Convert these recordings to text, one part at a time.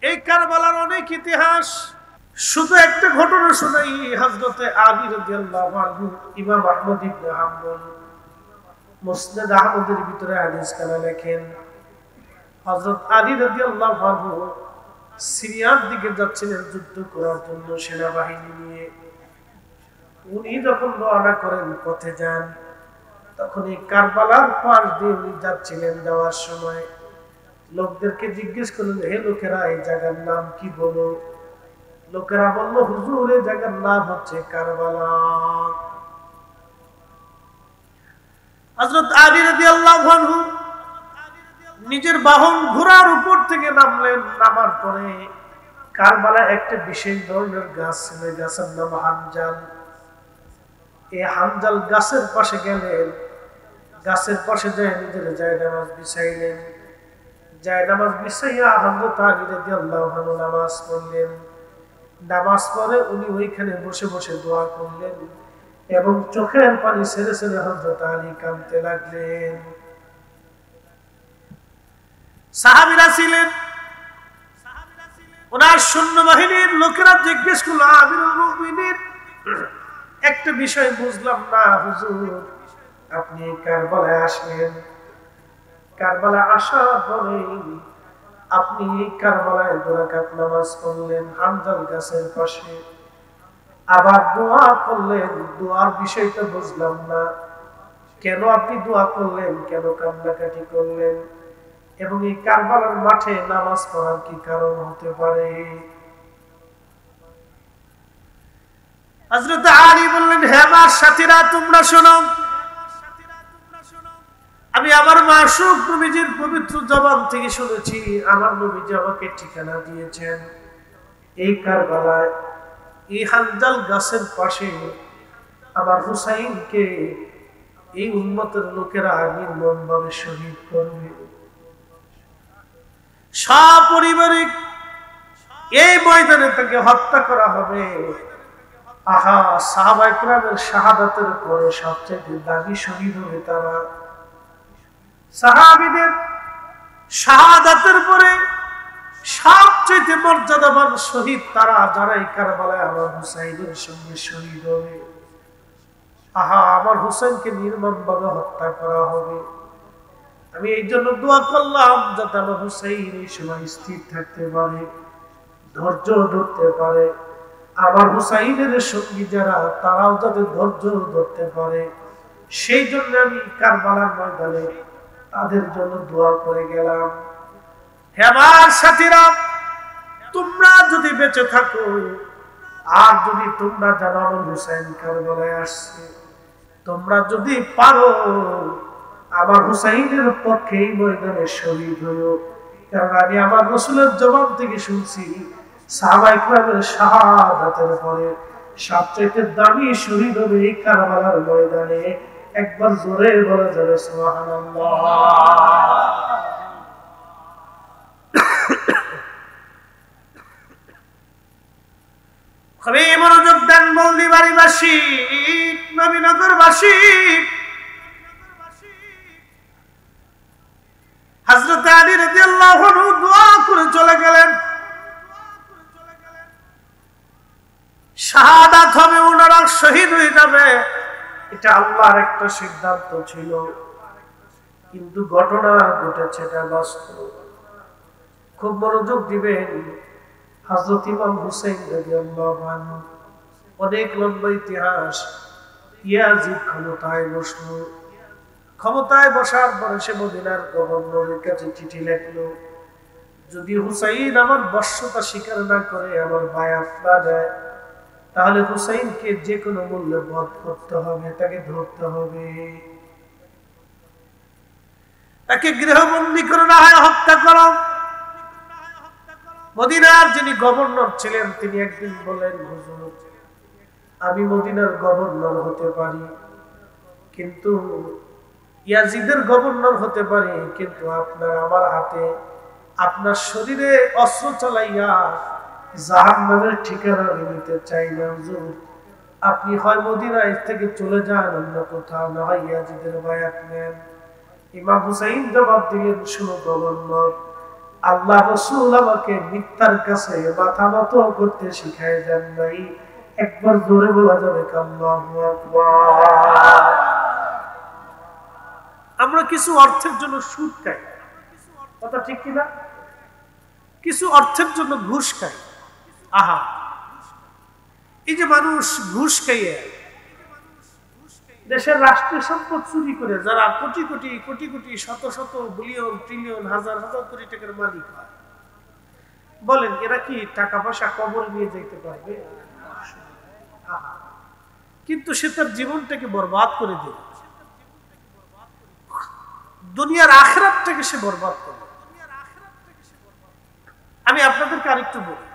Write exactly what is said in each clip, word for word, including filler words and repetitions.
এই কারবালার অনেক ইতিহাস, শুধু একটা ঘটনা শোনাই। হযরতে আলী রাদিয়াল্লাহু আনহু, ইমাম আহমদ ইবনে হাম্বল মুসনাদ আহমদের ভিতরে হাদিস কানা লেখেন, হযরত আলী রাদিয়াল্লাহু আনহু সিরিয়ার দিকে যাচ্ছিলেন যুদ্ধ করার জন্য সেনাবাহিনী নিয়ে। উনি যখন রওনা করেন, পথে যান, তখন এই কারবালার পাশ দিয়ে উনি যাচ্ছিলেন। যাওয়ার সময় লোকদেরকে জিজ্ঞেস করলেন, হে লোকেরা, এই জায়গার নাম কি বলো? লোকেরা বলল, হুজুর, এই জায়গার নাম হচ্ছে কারবালা। হযরত আলী রাদিয়াল্লাহু আনহু নিজের বাহন ঘোড়ার উপর থেকে নামলেন। নামার পরে কারবালা একটা বিশেষ ধরনের গাছ ছিল, গাছের নাম হানজাল। এই হানজাল গাছের পাশে গেলেন, গাছের পাশে যায় নিজের জায়নামাজ বিছাইলেন। জায়নামাজ বিছাইয়া হযরত আলী রাদিয়াল্লাহু আনহু নামাজ পড়লেন। নামাজ পড়ে উনি ওইখানে বসে বসে দোয়া করলেন এবং চোখের পানি ছেড়ে ছেড়ে হযরত আলী কাঁদতে লাগলেন। সাহাবীরা ছিলেন, ওনার সৈন্যবাহিনীর লোকেরা জিজ্ঞেস করল, আমিরুল মুমিনিন, একটা বিষয় বুঝলাম না হুজুর, আপনি কারবালায় আসলেন, কারবালা আসার পরে আপনি কারবালায় দুই রাকাত নামাজ পড়লেন হানজাল গাছের পাশে, আবার দোয়া করলেন। দোয়ার বিষয়টা বুঝলাম না, কেন আপনি দোয়া করলেন, কেন কান্নাকাটি করলেন, এবং এই কারবালার মাঠে নামাজ পড়ার কি কারণ হতে পারে? হযরত আলী বললেন, হে আমার সাথীরা, তোমরা শোনো, আমি আমার মাসুক নবীজির পবিত্র জবান থেকে শুনেছি, আমার নবীজি আমাকে ঠিকানা দিয়েছেন এই কারবালায়, এই হানজাল গাছের পাশে আমার হুসাইনকে এই উম্মতের লোকেরা নির্মমভাবে শহীদ করবে, সপরিবারিক এই ময়দানে তাকে হত্যা করা হবে। আহা, সাহাবায়ে কেরামের শাহাদাতের পরে সবচেয়ে দামি শহীদ হবে তারা। সাহাবীদের শাহাদাতের পরে সবচেয়ে মর্যাদাবান শহীদ তারা, যারা এই কারবালায় আমার হুসাইনের সঙ্গে শহীদ হবে। আহা, আমার হুসাইনকে নির্মমভাবে হত্যা করা হবে। আমি এই জন্য দোয়া করলাম যাতে আমার হুসাইন এই সময় স্থির থাকতে পারে, ধৈর্য ধরতে পারে। আমার হুসাইনের সঙ্গী যারা, তারাও যাতে ধৈর্য ধরতে পারে, সেই জন্য আমি কারবালার ময়দানে তাদের জন্য দোয়া করে গেলাম। হে আমার সাথীরা, তোমরা যদি বেঁচে থাকো আর যদি তোমরা জানো আমার হুসাইন কারবালায় আসছে, তোমরা যদি পারো আমার হুসাইনের পক্ষে এই ময়দানে শহীদ হইও। কারণ আমি আমার রাসূলের জবান থেকে শুনছি, সাহাবায়ে কেরামের শাহাদাতের পরে সবচেয়ে দামি শহীদ হবে এই কারবালার ময়দানে। একবার জোরে বলা যাবে সুবহানাল্লাহ। খুবই মনোযোগ দেন মৌলভীবাড়ীবাসী, নবীনগরবাসী। হযরত আলী রাদিয়াল্লাহু আনহু দোয়া করে চলে গেলেন, শাহাদাত হবে, ওনারা শহীদ হয়ে যাবে, এটা আল্লাহর একটা সিদ্ধান্ত ছিল। কিন্তু ঘটনা ঘটেছে এটা বাস্তব। খুব মনোযোগ দিবেন। হযরত ইমাম হুসাইন রাদিয়াল্লাহু আনহু, অনেক লম্বা ইতিহাস। ইয়াজিদ ক্ষমতায় বসলো, ক্ষমতায় বসার পরে সে মদিনার গভর্নরের কাছে চিঠি লিখলো, যদি হুসাইন আমার বর্ষতা স্বীকার না করে, আমার বায়াত না দেয়, তাহলে হুসাইনকে যে কোনো মূল্যে বধ করতে হবে, তাকে ধরতে হবে, তাকে গৃহবন্দী করে না হয় হত্যা করো। মদিনার যিনি গভর্নর ছিলেন, তিনি একদিন বলেন, হুজুর, আমি মদিনার গভর্নর হতে পারি, কিন্তু ইয়াজিদের গভর্নর হতে পারি, কিন্তু আপনার আমার হাতে আপনার শরীরে অস্ত্র চালাইয়া জাহান্নামের ঠিকানা নিতে চাই না হুজুর। আপনি হয় মদিনা থেকে চলে যান অন্য কোথাও, না হয় ইয়াজিদের বায়াত নেন। ইমাম হুসাইন জবাব দিলেন, শুনো গভর্নর, আল্লাহ রাসূল আমাকে মিথ্যার কাছে মাথা নত করতে শিখায় দেন নাই। একবার জোরে বলা যাবে আল্লাহু আকবার। আমরা কিছু অর্থের জন্য সুদ খাই, কথা ঠিক কিনা? কিছু অর্থের জন্য ঘুষ খাই। আহা, এই যে মানুষ ঘুষ খাইয়ে দেশের রাষ্ট্রীয় সম্পদ চুরি করে যারা কোটি কোটি কোটি কোটি শত শত বিলিয়ন ট্রিলিয়ন হাজার হাজার কোটি টাকার মালিক হয়, বলেন এরা কি টাকা পয়সা কবরে নিয়ে যেতে পারবে? কিন্তু সে তার জীবনটাকে বরবাদ করে দিল, দুনিয়ার আখিরাতটাকে সে বরবাদ করল। আমি আপনাদেরকে আরেকটু বলি,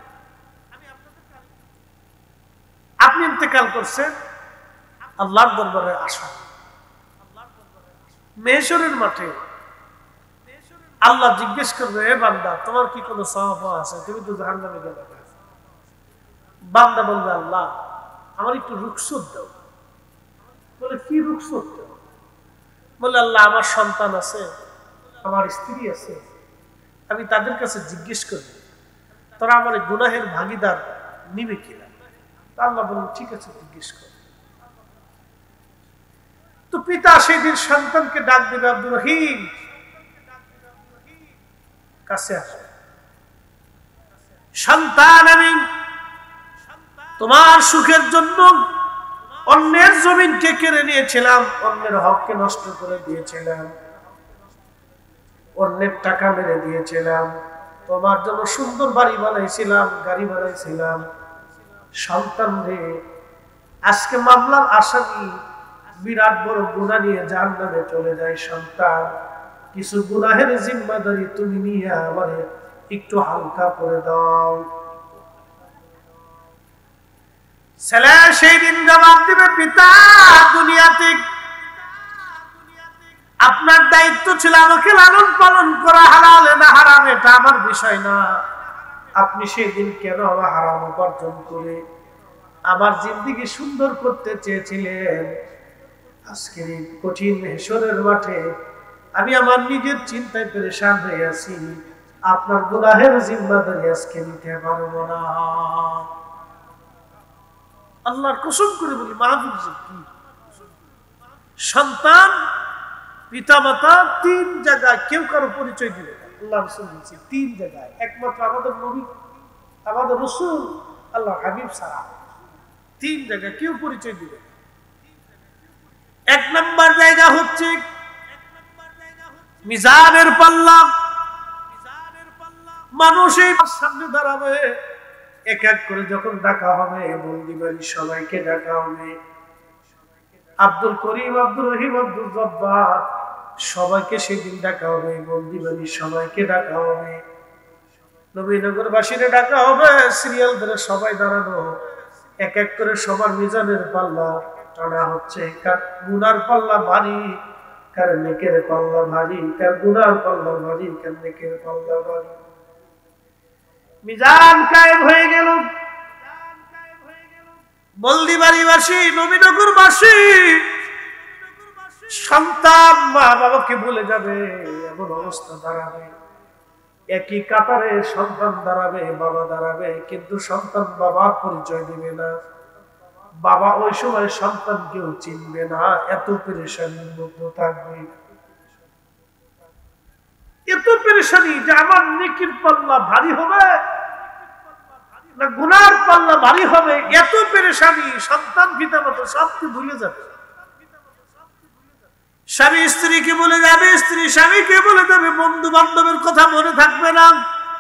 আপনি ইন্তেকাল করছেন, আল্লাহর দরবারে আসেন, মেহশরের মাঠে আল্লাহ জিজ্ঞেস করবে, হে বান্দা তোমার কি কোনো সওয়াব আছে? তুমি তো জাহান্নামে গেলে। বান্দা বলবে, আল্লাহ আমার একটু রুখসত দাও। বলে কি রুখসত দাও? বলে আল্লাহ আমার সন্তান আছে, আমার স্ত্রী আছে, আমি তাদের কাছে জিজ্ঞেস করি তোরা আমার গুনাহের ভাগিদার নিবে কিনা। আল্লাহ বলেন ঠিক আছে জিজ্ঞেস কর। তো পিতা সেদিন সন্তানকে ডাক দেবে, আব্দুর রহিম কাছে আসবে, সন্তান আমি তোমার সুখের জন্য অন্যের জমিনকে কেড়ে নিয়েছিলাম, অন্যের হককে নষ্ট করে দিয়েছিলাম, অন্যের টাকা মেরে দিয়েছিলাম, তোমার জন্য সুন্দর বাড়ি বানাইছিলাম, গাড়ি বানাইছিলাম। সন্তান রে, আজকে মামলার আসামি বিরাট বড় গুনাহ নিয়ে জাহান্নামে চলে যায়। সন্তান, কিছু গুনাহের জিম্মাদারি তুমি নিয়ে আমারে একটু হালকা করে দাও। ছেলে সেই দিন জবাব দিবে, পিতা দুনিয়াতে আপনার দায়িত্ব ছিল আমাকে লালন পালন করা, হালালে না হারাম এটা আমার বিষয় না। আপনি সেই দিন কেন আমার হারাম উপার্জন করে আমার জিন্দেগি সুন্দর করতে চেয়েছিলেন? আজকের এই কঠিন হেসরের মাঠে আমি আমার নিজের চিন্তায় পেরেশান হয়ে আছি, আপনার গুনাহের জিম্মাদারি আজকে নিতে পারবো না। আল্লাহর কসম করে বলি, মাহফিল কি সন্তান পিতা মাতা তিন জায়গায় কেউ কারো পরিচয় দিবে না। আল্লাহ রাসূল বলেছেন তিন জায়গায়, একমাত্র আমাদের নবী, আমাদের রাসূল, আল্লাহ হাবিব ছাড়া তিন জায়গায় কেউ পরিচয় দিবে না। এক নম্বর জায়গা হচ্ছে মিজানের পাল্লা। মানুষ এই সামনে দাঁড়াবে, এক এক করে যখন ডাকা হবে, বন্দি বাড়ি সবাইকে ডাকা হবে, আব্দুল করিম, আব্দুর রহিম, আব্দুল জব্বার সবাইকে সেদিন ডাকা হবে, বন্দি বাড়ি সবাইকে ডাকা হবে, নবীনগরবাসীরা ডাকা হবে, সিরিয়াল ধরে সবাই দাঁড়ানো, এক এক করে সবার মিজানের পাল্লা টানা হচ্ছে। কার গুনার পাল্লা ভারী, কার নেকের পাল্লা ভারী, কার গুনার পাল্লা ভারী, কার নেকের পাল্লা ভারী। মিজান কায়েম হয়ে গেল। বলদিবাড়িবাসী, নবীনগরবাসী সন্তান মা বাবাকে ভুলে যাবে, এমন অবস্থা দাঁড়াবে। একই কাতারে সন্তান দাঁড়াবে, বাবা দাঁড়াবে, কিন্তু সন্তান বাবার পরিচয় দিবে না, বাবা ওই সময় সন্তানকেও চিনবে না। এত পেরেশানির মধ্যে থাকবে, এত পেরেশানি যে আমার নেকির পাল্লা ভারী হবে না গুনার পাল্লা ভারী হবে, এত পেরেশানি। সন্তান পিতা মাতা সবকে ভুলে যাবে, স্বামী স্ত্রীকে বলে যাবে, স্ত্রী স্বামীকে বলে যাবে, বন্ধু বান্ধবের কথা মনে থাকবে না,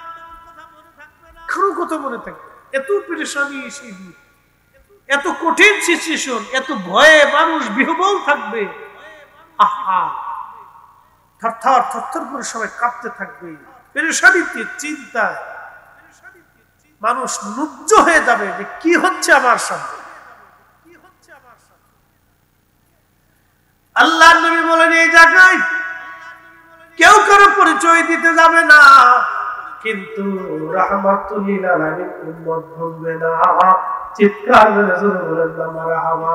কারো কথা মনে থাকবে। এত পেরেশানি, এত কঠিন সিচুয়েশন, এত ভয়ে মানুষ বিহ্বল থাকবে। আহা, থরথর থরথর করে সবাই কাঁপতে থাকবে, পেরেশানিতে, চিন্তায় মানুষ লুব্ধ হয়ে যাবে যে কি হচ্ছে আমার সামনে। আল্লাহর নবী বলেন এই জায়গায় কেউ কারো পরিচয় দিতে যাবে না, কিন্তু রাহমাতুল লিল আলামিন উম্মত ভুলবে না। চিৎকার করে জোরে বলেন না মারহাবা।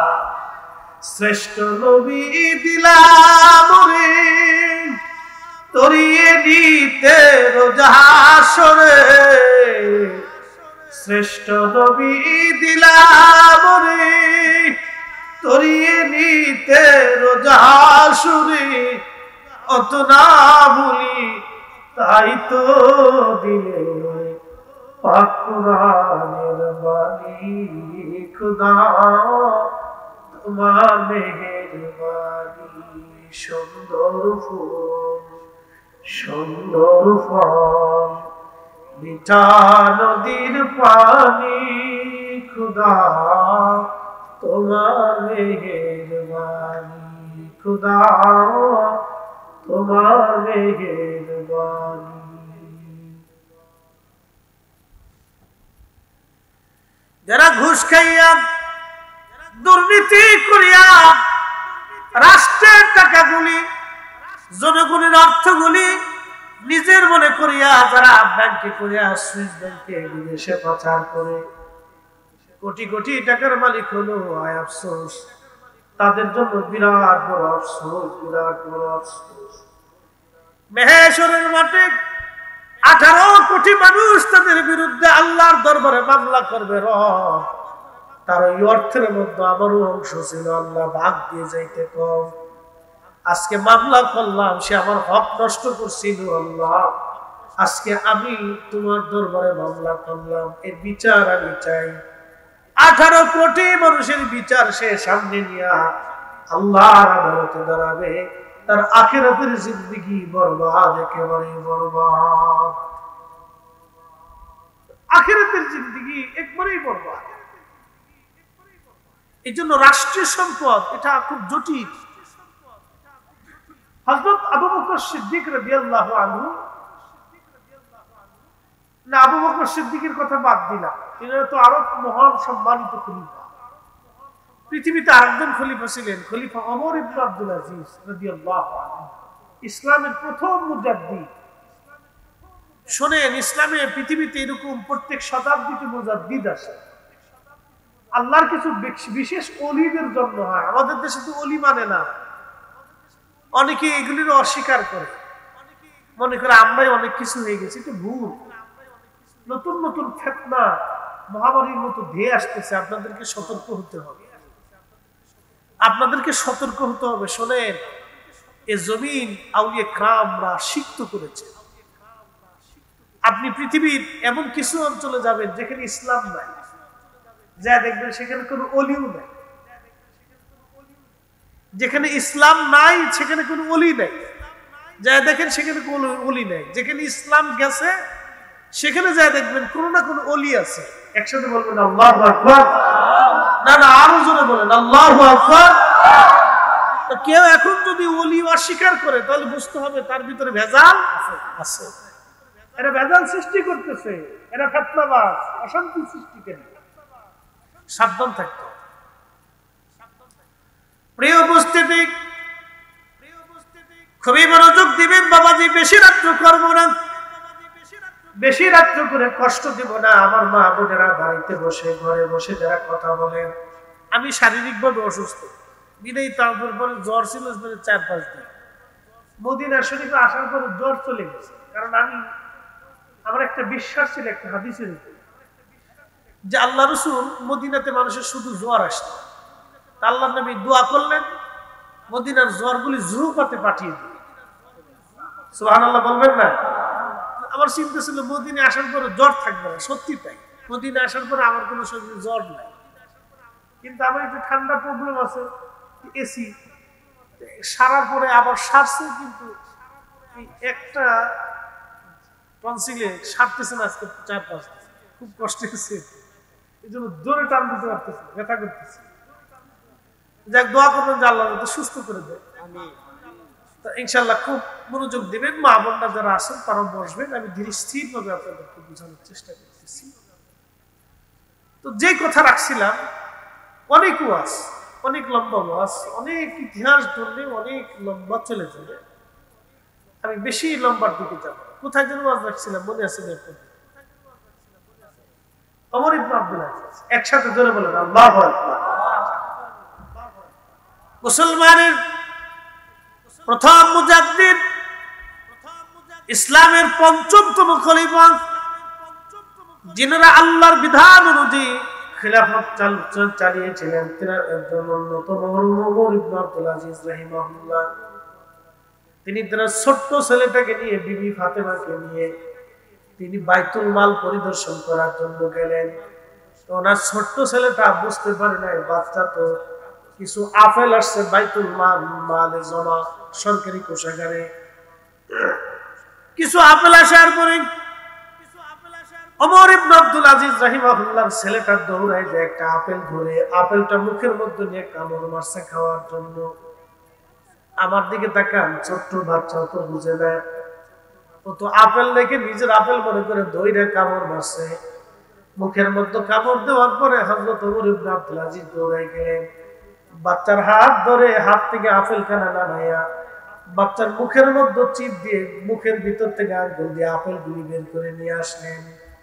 শ্রেষ্ঠ নবী দিলাম রে তরিয়ে নিতে রোজা হাসরে শ্রেষ্ঠ নবী দিলাম রে, তরিয়ে নিতে রোজা হাসরে অত না ভুলি তাই তো দিলে পাক কুরআনের বাণী খুদা তোমার মেহেরবানি। সুন্দর ফুল সুন্দর ফল মিঠা নদীর পানি খুদা তোমার মেহেরবানি, খুদা তোমার মেহেরবানি। যারা ঘুষ খাইয়া দুর্নীতি করিয়া রাষ্ট্রের টাকাগুলি জনগণের অর্থগুলি নিজের মনে করিয়া যারা ব্যাংকে করিয়া সুইস ব্যাংকে বিদেশে পাচার করে কোটি কোটি টাকার মালিক হলো, আয় আফসোস তাদের জন্য বিরাট বড় আফসোস, বিরাট বড় আফসোস। মহেশ্বরের মাঠে আঠারো কোটি মানুষ তাদের বিরুদ্ধে আল্লাহর দরবারে মামলা করবে। রব তার ওই অর্থের মধ্যে আমারও অংশ ছিল, আল্লাহ ভাগ দিয়ে যাইতে কম। আজকে মামলা করলাম, সে আমার হক নষ্ট করছিল, আল্লাহ আজকে আমি তোমার দরবারে মামলা করলাম, এর বিচার আমি চাই। আঠারো কোটি মানুষের বিচার সে সামনে নিয়া আল্লাহর আদালতে দাঁড়াবে। তার আখিরাতের জিন্দেগি বরবাদ, একেবারে বরবাদ। আখিরাতের জিন্দেগি একবারেই বরবাদ। এই জন্য রাষ্ট্রীয় সম্পদ এটা খুব জটিল। হযরত আবু বকর সিদ্দিক রাদিয়াল্লাহু আনহু, না আবু বকর সিদ্দিকের কথা বাদ দিলাম, তিনি তো আরো মহান সম্মানিত খলিফা। পৃথিবীতে আরেকজন খলিফা ছিলেন, খলিফা ওমর ইবনে আব্দুল আজিজ রাদিয়াল্লাহু আনহু, ইসলামের প্রথম মুজাদ্দিদ। শোনেন, ইসলামে পৃথিবীতে এরকম প্রত্যেক শতাব্দীতে মুজাদ্দিদ আসে। আল্লাহর কিছু বিশেষ ওলিদের জন্য হয়। আমাদের দেশে তো ওলি মানে না, অনেকে এগুলির অস্বীকার করে, মনে করে আমরাই অনেক কিছু হয়ে গেছি। এটা ভুল। নতুন নতুন ফিতনা মহামারীর মতো ধেয়ে আসতেছে, আপনাদেরকে সতর্ক হতে হবে, আপনাদেরকে সতর্ক হতে হবে। শোনেন, এ জমিন আউলিয়া কিরামরা সিক্ত করেছে। আপনি পৃথিবীর এমন কিছু অঞ্চলে যাবেন যেখানে ইসলাম নাই, যা দেখবেন সেখানে কোনো ওলিও নাই। যেখানে ইসলাম নাই সেখানে কোনো ওলি নাই, যা দেখেন সেখানে কোনো ওলি নাই। যেখানে ইসলাম গেছে সেখানে যা দেখবেন কোনো না কোনো ওলি আছে। একসাথে বলবেন আল্লাহু আকবার। না না, আরো জোরে বলেন আল্লাহু আকবার। তো কেউ এখন যদি ওলি অস্বীকার করে তাহলে বুঝতে হবে তার ভিতরে ভেজাল আছে। এরা ভেজাল সৃষ্টি করতেছে, এরা ফিতনাবাজ, অশান্তি সৃষ্টিকারী। সাবধান থাকতে। প্রিয় উপস্থিতি, খুবই মনোযোগ দিবেন বাবাজি। বেশি রাত্র করবো না, বেশি রাত্র করে কষ্ট দিব না। আমার মা বোনেরা বাড়িতে বসে, ঘরে বসে যারা কথা বলেন, আমি শারীরিকভাবে অসুস্থ, বিদায়ী তারপর পরে জ্বর ছিল চার পাঁচ দিন। মদিনা শরীফে আসার পরে জ্বর চলে গেছে। কারণ আমি, আমার একটা বিশ্বাস ছিল একটা হাদিসের উপর, যে আল্লাহ রাসূল মদিনাতে মানুষের শুধু জ্বর আসতো, আল্লাহ নবী দোয়া করলেন মদিনার জ্বরগুলি জুহুফাতে পাঠিয়ে দিন। সুবহানাল্লাহ বলবেন না? আমার চিন্তা ছিল মদিনা আসার পরে জ্বর থাকবে না। সত্যি তাই, মদিনা আসার পরে আমার কোনো শরীরে জ্বর নাই, কিন্তু আমার একটু ঠান্ডা প্রবলেম আছে, এসি সারার পরে আবার সারছে, কিন্তু একটা টনসিলে সারতেছে না আজকে চার পাঁচ দিন, খুব কষ্ট হচ্ছে। এই জন্য জোরে টান দিতে পারতেছে, ব্যথা করতেছে। যাক, দোয়া করবেন যে আল্লাহ তো সুস্থ করে দেয়। ইনশাল্লাহ খুব মনোযোগ দিবেন। মা বোনরা যারা আছেন তারা বসবেন, আমি ধীরে স্থির ভাবে আপনাদেরকে বোঝানোর চেষ্টা করতেছি। তো যে কথা রাখছিলাম, অনেক ওয়াজ, অনেক লম্বা ওয়াজ, অনেক ইতিহাস ধরলে অনেক লম্বা চলে যাবে। আমি বেশি লম্বার দিকে যাব। কোথায় যেন ওয়াজ রাখছিলাম, মনে আছে? ওমর ইবনে আব্দুল আজিজ। একসাথে জোরে বলেন আল্লাহু আকবার। মুসলমানের প্রথম মুজাদ্দিদ ইসলামের পঞ্চমতম খলিফা, যিনারা আল্লাহর বিধান অনুযায়ী খিলাফত চালিয়েছিলেন, তিনি একজন অন্যতম ওমর ইবনে আব্দুল আজিজ রাহিমাহুল্লাহ। তিনি তার ছোট্ট ছেলেটাকে নিয়ে, বিবি ফাতেমাকে নিয়ে তিনি বাইতুল মাল পরিদর্শন করার জন্য গেলেন। তো ওনার ছোট্ট ছেলেটা বুঝতে পারে নাই, বাচ্চা তো, কিছু আপেল আসছে বাইতুল মাল মালে জমা, সরকারি কোষাগারে কিছু আপেল আসার পরে ওমর ইবনে আব্দুল আজিজ রাহিমাহুল্লাহর ছেলেটা দৌড়ায় যে একটা আপেল ধরে আপেলটা মুখের মধ্যে নিয়ে কামড় মারছে খাওয়ার জন্য। আমার দিকে তাকান, ছোট্ট বাচ্চা তো বুঝে না, ও তো আপেল দেখে নিজের আপেল মনে করে দৌড়ে কামড় মারছে। মুখের মধ্যে কামড় দেওয়ার পরে হযরত ওমর ইবনে আব্দুল আজিজ দৌড়ায় গেলেন, বাচ্চার হাত ধরে হাত থেকে আপেল খানা নামাইয়া বাচ্চার মুখের মধ্যে চিপ দিয়ে মুখের ভিতর থেকে আঙ্গুল দিয়ে আপেল গুলি বের করে নিয়ে আসলেন।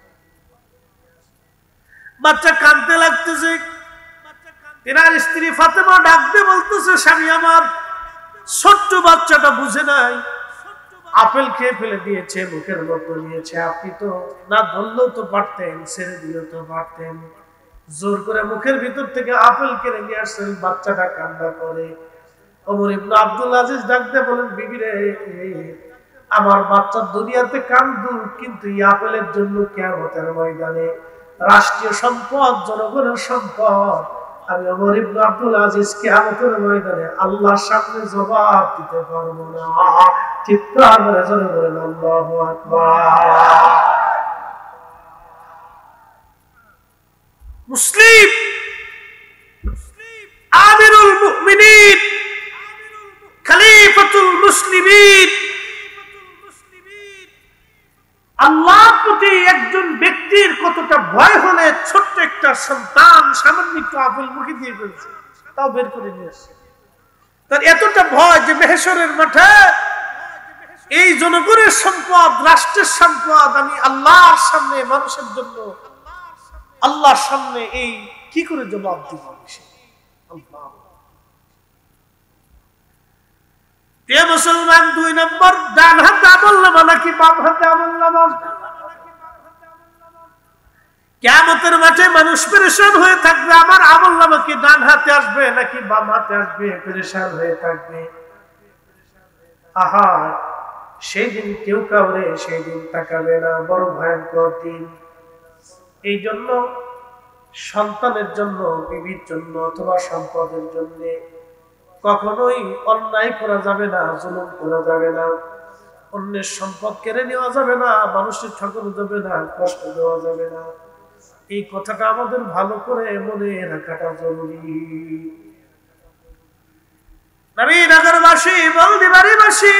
বাচ্চা কাঁদতে লাগতেছে। এনার স্ত্রী ফাতেমা ডাক দিয়ে বলতেছে, স্বামী আমার, ছোট্ট বাচ্চাটা বুঝে নাই, আপেল খেয়ে ফেলে দিয়েছে, মুখের মধ্যে নিয়েছে, আপনি তো না ধরলেও তো পারতেন, ছেড়ে দিলেও তো পারতেন, জোর করে মুখের ভিতর থেকে আপেল কেড়ে নিয়ে আসছেন। বাচ্চাটা কান্না করে। ওমর ইবনে আব্দুল আজিজ ডাক দিয়ে বলেন, বিবি রে, আমার বাচ্চা দুনিয়াতে কান্দু, কিন্তু এই আপেলের জন্য কিয়ামতের ময়দানে রাষ্ট্রীয় সম্পদ, জনগণের সম্পদ, আমি ওমর ইবনে আব্দুল আজিজ কিয়ামতের ময়দানে আল্লাহর সামনে জবাব দিতে পারবো না। চিৎকার করে জোরে বলেন আল্লাহু আকবার। মুসলিম আমিরুল মুমিনিন, খলিফাতুল মুসলিমিন, আল্লাহর প্রতি একজন ব্যক্তির কতটা ভয় হলে ছোট্ট একটা সন্তান সামান্য একটু আপেল মুখে দিয়ে ফেলছে, তাও বের করে নিয়ে আসছে। তার এতটা ভয় যে মেহশরের মাঠে এই জনগণের সম্পদ, রাষ্ট্রের সম্পদ আমি আল্লাহর সামনে, মানুষের জন্য আল্লাহর সামনে এই কি করে জবাব দিব? আল্লাহ প্রিয় মুসলমান, দুই নম্বর, ডান হাতে আমলনামা নাকি বাম হাতে আমলনামা? কিয়ামতের মাঠে মানুষ পেরেশান হয়ে থাকবে, আমার আমলনামা কি ডান হাতে আসবে নাকি বাম হাতে আসবে, পেরেশান হয়ে থাকবে। আহা, সেই দিন কেউ কাউরে সেই দিন তাকাবে না, বড় ভয়ঙ্কর দিন। এই জন্য সন্তানের জন্য, বিবির জন্য অথবা সম্পদের জন্য কখনোই অন্যায় করা যাবে না, জুলুম করা যাবে না, অন্যের সম্পদ কেড়ে নেওয়া যাবে না, মানুষের ঠকানো যাবে না, কষ্ট দেওয়া যাবে না। এই কথাটা আমাদের ভালো করে মনে রাখাটা জরুরি। নবীনগরবাসী, বলদিবাড়িবাসী,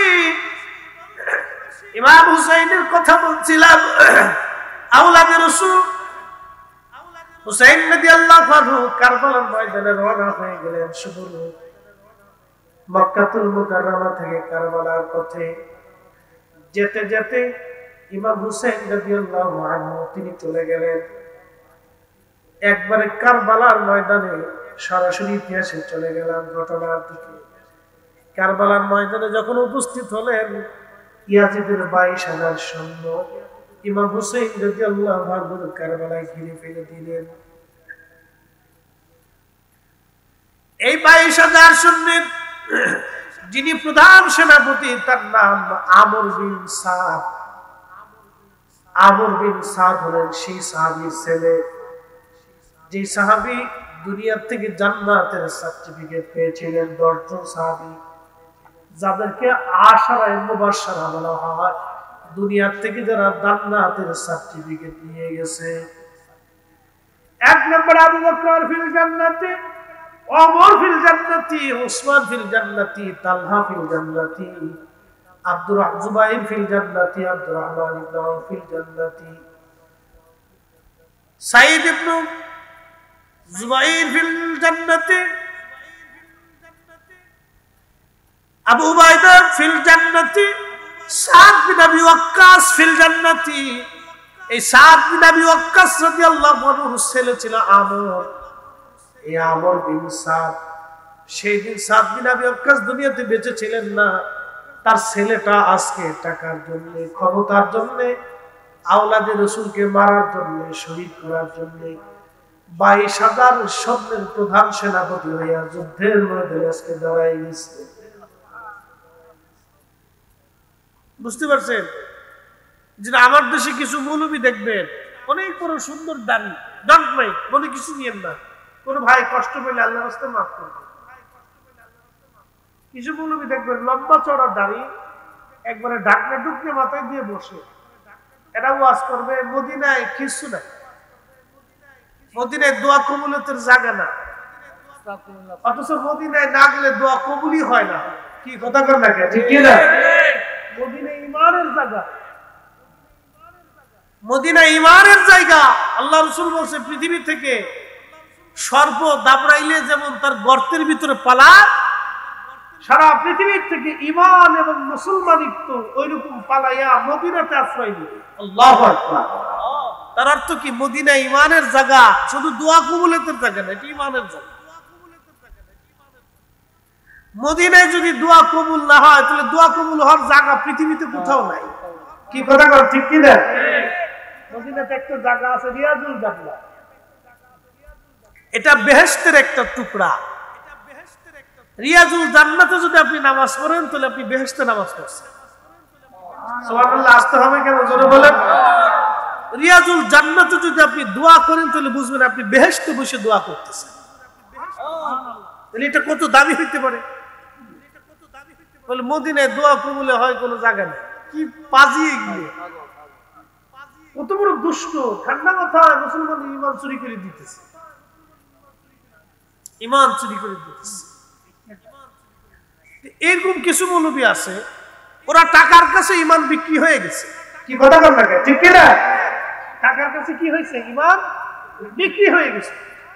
ইমাম হুসাইনের কথা বলছিলাম। আওলাদে রাসূল হুসাইন রাদিয়াল্লাহু আনহু কারবালার ময়দানে রওনা হয়ে গেলেন। শুধু মক্কাতুল মুকাররমা থেকে কারবালার পথে যেতে যেতে ইমাম হুসাইন রাদিয়াল্লাহু আনহু তিনি চলে গেলেন একবারে কারবালার ময়দানে। সরাসরি ইতিহাসে চলে গেলাম ঘটনার দিকে। কারবালার ময়দানে যখন উপস্থিত হলেন, ইয়াজিদের বাইশ হাজার সৈন্য ইমাম হুসাইন রাদিয়াল্লাহু আনহু কারবালায় ঘিরে ফেলে দিলেন। এই বাইশ হাজার সৈন্যের যিনি প্রধান সেনাপতি, তার নাম আমর বিন সাদ। আমর বিন সাদ হলেন সেই সাহাবীর ছেলে, যে সাহাবী দুনিয়ার থেকে জান্নাতের সার্টিফিকেট পেয়েছিলেন। দশজন সাহাবী যাদেরকে আশারায়ে মুবাশশারা বলা হয়, দুনিয়ার থেকে যারা জান্নাতের সার্টিফিকেট নিয়ে গেছে। এক নম্বর আবু বকর ফিল জান্নাতি, ওমর ফিল জান্নাতি, উসমান ফিল জান্নাতি, তালহা ফিল জান্নাতি, আব্দুর জুবাইর ফিল জান্নাতি, আব্দুর রহমান ইবনে আউফ ফিল জান্নাতি, সাঈদ ইবনে জুবাইর ফিল জান্নাতি, আবু উবাইদা ফিল জান্নাতি, সাদ বিন আবি ওয়াক্কাস ফিল জান্নাতি। এই সাদ বিন আবি ওয়াক্কাস রাদিয়াল্লাহু আনহু ছেলে ছিল আমর। এই আমর বিন সাদ, সেই দিন সাদ বিন আবি ওয়াক্কাস দুনিয়াতে বেঁচে ছিলেন না। তার ছেলেটা আজকে টাকার জন্য, ক্ষমতার জন্য, আওলাদে রসুলকে মারার জন্য, শহীদ করার জন্য বাইশ হাজার সৈন্যের প্রধান সেনাপতি হইয়া যুদ্ধের ময়দানে আজকে দাঁড়াই গেছে। বুঝতে পারছেন? যে আমার দেশে কিছু মৌলবী দেখবেন অনেক বড় সুন্দর দাড়ি, ডন্ট মাইন্ড, মনে কিছু নিয়েন না, কোন ভাই কষ্ট পেলে আল্লাহর রাস্তায় মাফ করবেন। কিছু মৌলবী দেখবেন লম্বা চড়া দাড়ি, একবারে ঢাকনা টুকরে মাথায় দিয়ে বসে, এটা ওয়াজ করবে। মদিনায় কিছু নাই, মদিনায় দোয়া কবুলতের জায়গা না, অথচ মদিনায় না গেলে দোয়া কবুলই হয় না। কি কথা কর না, ঠিক না? মদিনা ইমানের জায়গা, মদিনা ইমানের জায়গা। আল্লাহ রাসূল বলছে পৃথিবী থেকে সর্প দাবড়াইলে যেমন তার গর্তের ভিতরে পালা, সারা পৃথিবীর থেকে ইমান এবং মুসলমানিত্ব ওইরকম পালাইয়া মদিনাতে আশ্রয় নিবে। আল্লাহু আকবার। তার অর্থ কি? মদিনা ইমানের জায়গা, শুধু দোয়া কবুলতের জায়গা না, এটা ইমানের জায়গা। মদিনায় যদি দোয়া কবুল না হয় তাহলে দোয়া কবুল হওয়ার জায়গা পৃথিবীতে কোথাও নাই। কি কথা কর, ঠিক কি না? মদিনাতে একটা জায়গা আছে রিয়াজুল জান্নাহ, এটা বেহেশতের একটা টুকরা। রিয়াজুল জান্নাতে যদি আপনি নামাজ পড়েন তাহলে আপনি বেহেশতে নামাজ পড়ছেন। সুবহানাল্লাহ, আসতে হবে কেন, জোরে বলেন। রিয়াজুল জান্নাতে যদি আপনি দোয়া করেন তাহলে বুঝবেন আপনি বেহেশতে বসে দোয়া করতেছেন। তাহলে এটা কত দামি হইতে পারে? বলে মদিনায় দোয়া কবুলে হয় কোন জায়গা নেই। কি পাজিয়ে গিয়ে কত বড় দুষ্ট, ঠান্ডা মাথায় মুসলমান ইমান চুরি করে দিতেছে, ইমান চুরি করে দিতেছে। এরকম কিছু মৌলবী আছে, ওরা টাকার কাছে ইমান বিক্রি হয়ে গেছে। কি কথা বল না, ঠিক কি না? টাকার কাছে কি হয়েছে? ইমান বিক্রি হয়ে গেছে।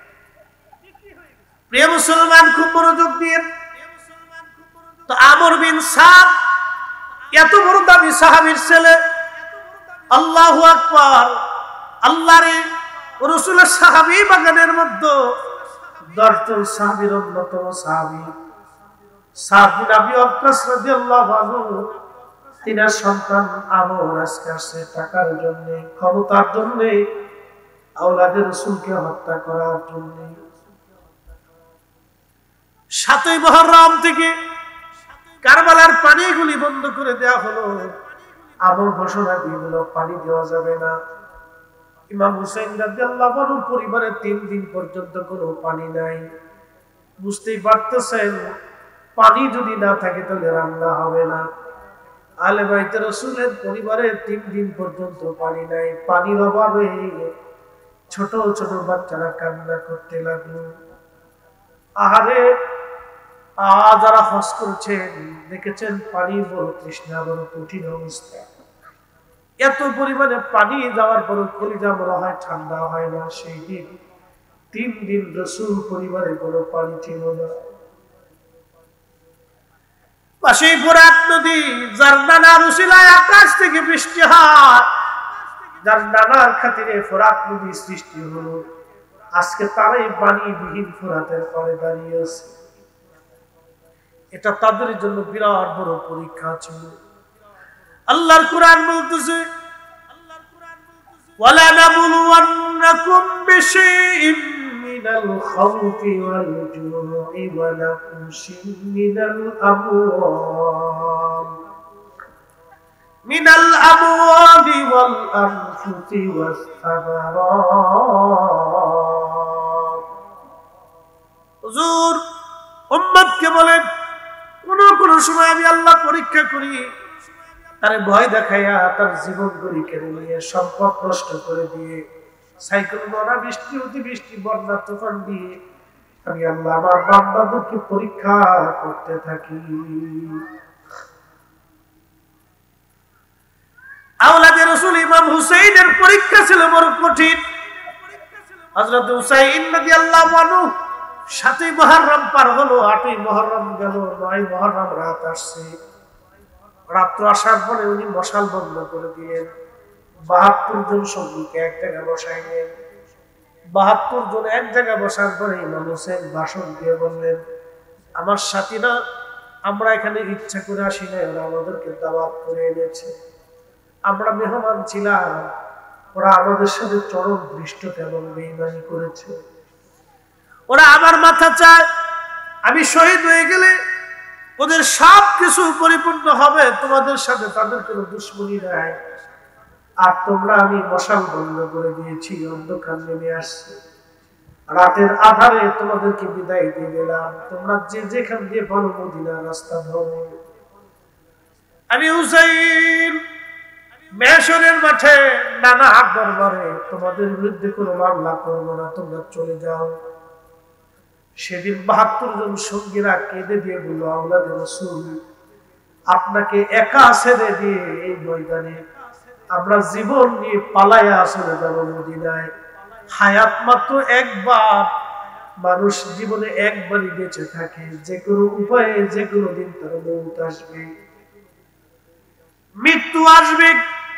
প্রিয় মুসলমান, খুব মনোযোগ দিয়ে, তো আমর বিন সাদ এত বড় দামি সাহাবীর ছেলে, আল্লাহু আকবার, আল্লাহর রাসূলের সাহাবী বাগানের মধ্যে দশজন সাহাবীর অন্যতম সাহাবী সাদ বিন আবি ওয়াক্কাস রাদিয়াল্লাহু আনহু, তিনার সন্তান আমর আজকে আসছে টাকার জন্য, ক্ষমতার জন্য, আওলাদে রাসূলকে হত্যা করার জন্য। সাতই মুহররম থেকে কারবালার পানিগুলি বন্ধ করে দেওয়া হলো। আমর ঘোষণা দিয়ে দিল পানি দেওয়া যাবে না। ইমাম হুসাইন রাদিয়াল্লাহু আনহু পরিবারের তিন দিন পর্যন্ত কোনো পানি নাই। বুঝতেই পারতেছেন, পানি যদি না থাকে তাহলে রান্না হবে না। আলে বাইতে রাসূলের পরিবারের তিন দিন পর্যন্ত পানি নাই। পানির অভাবে ছোট ছোট বাচ্চারা কান্না করতে লাগলো। আহারে, যারা হজ করছেন দেখেছেন পানি বড় তৃষ্ণা, বড় কঠিন অবস্থা। এত পরিমাণে পানি যাওয়ার পর কলিজা মনে হয় ঠান্ডা হয় না। সেই দিন তিন দিন রাসূল পরিবারে কোনো পানি ছিল না। পাশেই ফোরাত নদী, যার নানার উসিলায় আকাশ থেকে বৃষ্টি হয়, যার নানার খাতিরে ফোরাত নদী সৃষ্টি হলো। আজকে তারাই পানিবিহীন ফোরাতের পরে দাঁড়িয়ে আছে। এটা তাদের জন্য বিরাট বড় পরীক্ষা ছিল। আল্লাহর কোরআন বলতেছে, ওয়ালা নাবলুওয়ান্নাকুম বিশাইইন মিনাল খাউফি ওয়াল জু'i ওয়া নাকশিন মিনাল আমওয়াল মিনাল আমওয়ালি ওয়াল আনফুসি ওয়াস সামারাত। হুজুর উম্মতকে বলেন, কোন কোন সময় আমি আল্লাহ পরীক্ষা করি, তারে ভয় দেখাইয়া তার জীবন গড়ি কেড়ে নিয়ে, সম্পদ নষ্ট করে দিয়ে, সাইকেল বড়া বৃষ্টি অতি বৃষ্টি বন্যা তুফান দিয়ে আমি আল্লাহ আমার বান্দাদেরকে পরীক্ষা করতে থাকি। আওলাদে রাসূল ইমাম হুসাইনের পরীক্ষা ছিল বড় কঠিন। হযরত হুসাইন রাদিয়াল্লাহু আনহু সাতই মুহররম পার হলো, আটই মুহররম গেল, নয় মুহররম রাত আসছে। রাত্র আসার পরে উনি মশাল বন্ধ করে দিলেন। বাহাত্তর জন সঙ্গীকে এক জায়গায় বসাইলেন। বাহাত্তর জন এক জায়গায় বসার পরে ইমাম হোসেন ভাষণ দিয়ে বললেন, আমার সাথীরা, আমরা এখানে ইচ্ছা করে আসি না, ওরা আমাদেরকে দাওয়াত করে এনেছে। আমরা মেহমান ছিলাম, ওরা আমাদের সাথে চরম দৃষ্টতা এবং বেঈমানি করেছে। ওরা আমার মাথা চায়, আমি শহীদ হয়ে গেলে ওদের সব কিছু পরিপূর্ণ হবে, তোমাদের সাথে তাদের কোনো দুশ্মনী নাই। আর তোমরা, আমি মশাল বন্ধ করে দিয়েছি, অন্ধকার নেমে আসছে, রাতের আধারে তোমাদেরকে বিদায় দিয়ে গেলাম, তোমরা যে যেখান দিয়ে বলো মদিনার রাস্তা ধরো। আমি হুসাইন মেশরের মাঠে নানা দরবারে তোমাদের বিরুদ্ধে কোনো মামলা করবো না, তোমরা চলে যাও। সেদিন বাহাত্তর জন সঙ্গীরা কেঁদে দিয়ে বলল, আওলাদে রাসূল, আপনাকে একা ছেড়ে দিয়ে এই ময়দানে আমরা জীবন নিয়ে পালাইয়া চলে যাব মদিনায়। হায়াত মাত্র একবার, মানুষ জীবনে একবারই বেঁচে থাকে, যে কোনো উপায়ে যে কোনো দিন তার মৌত আসবে, মৃত্যু আসবে।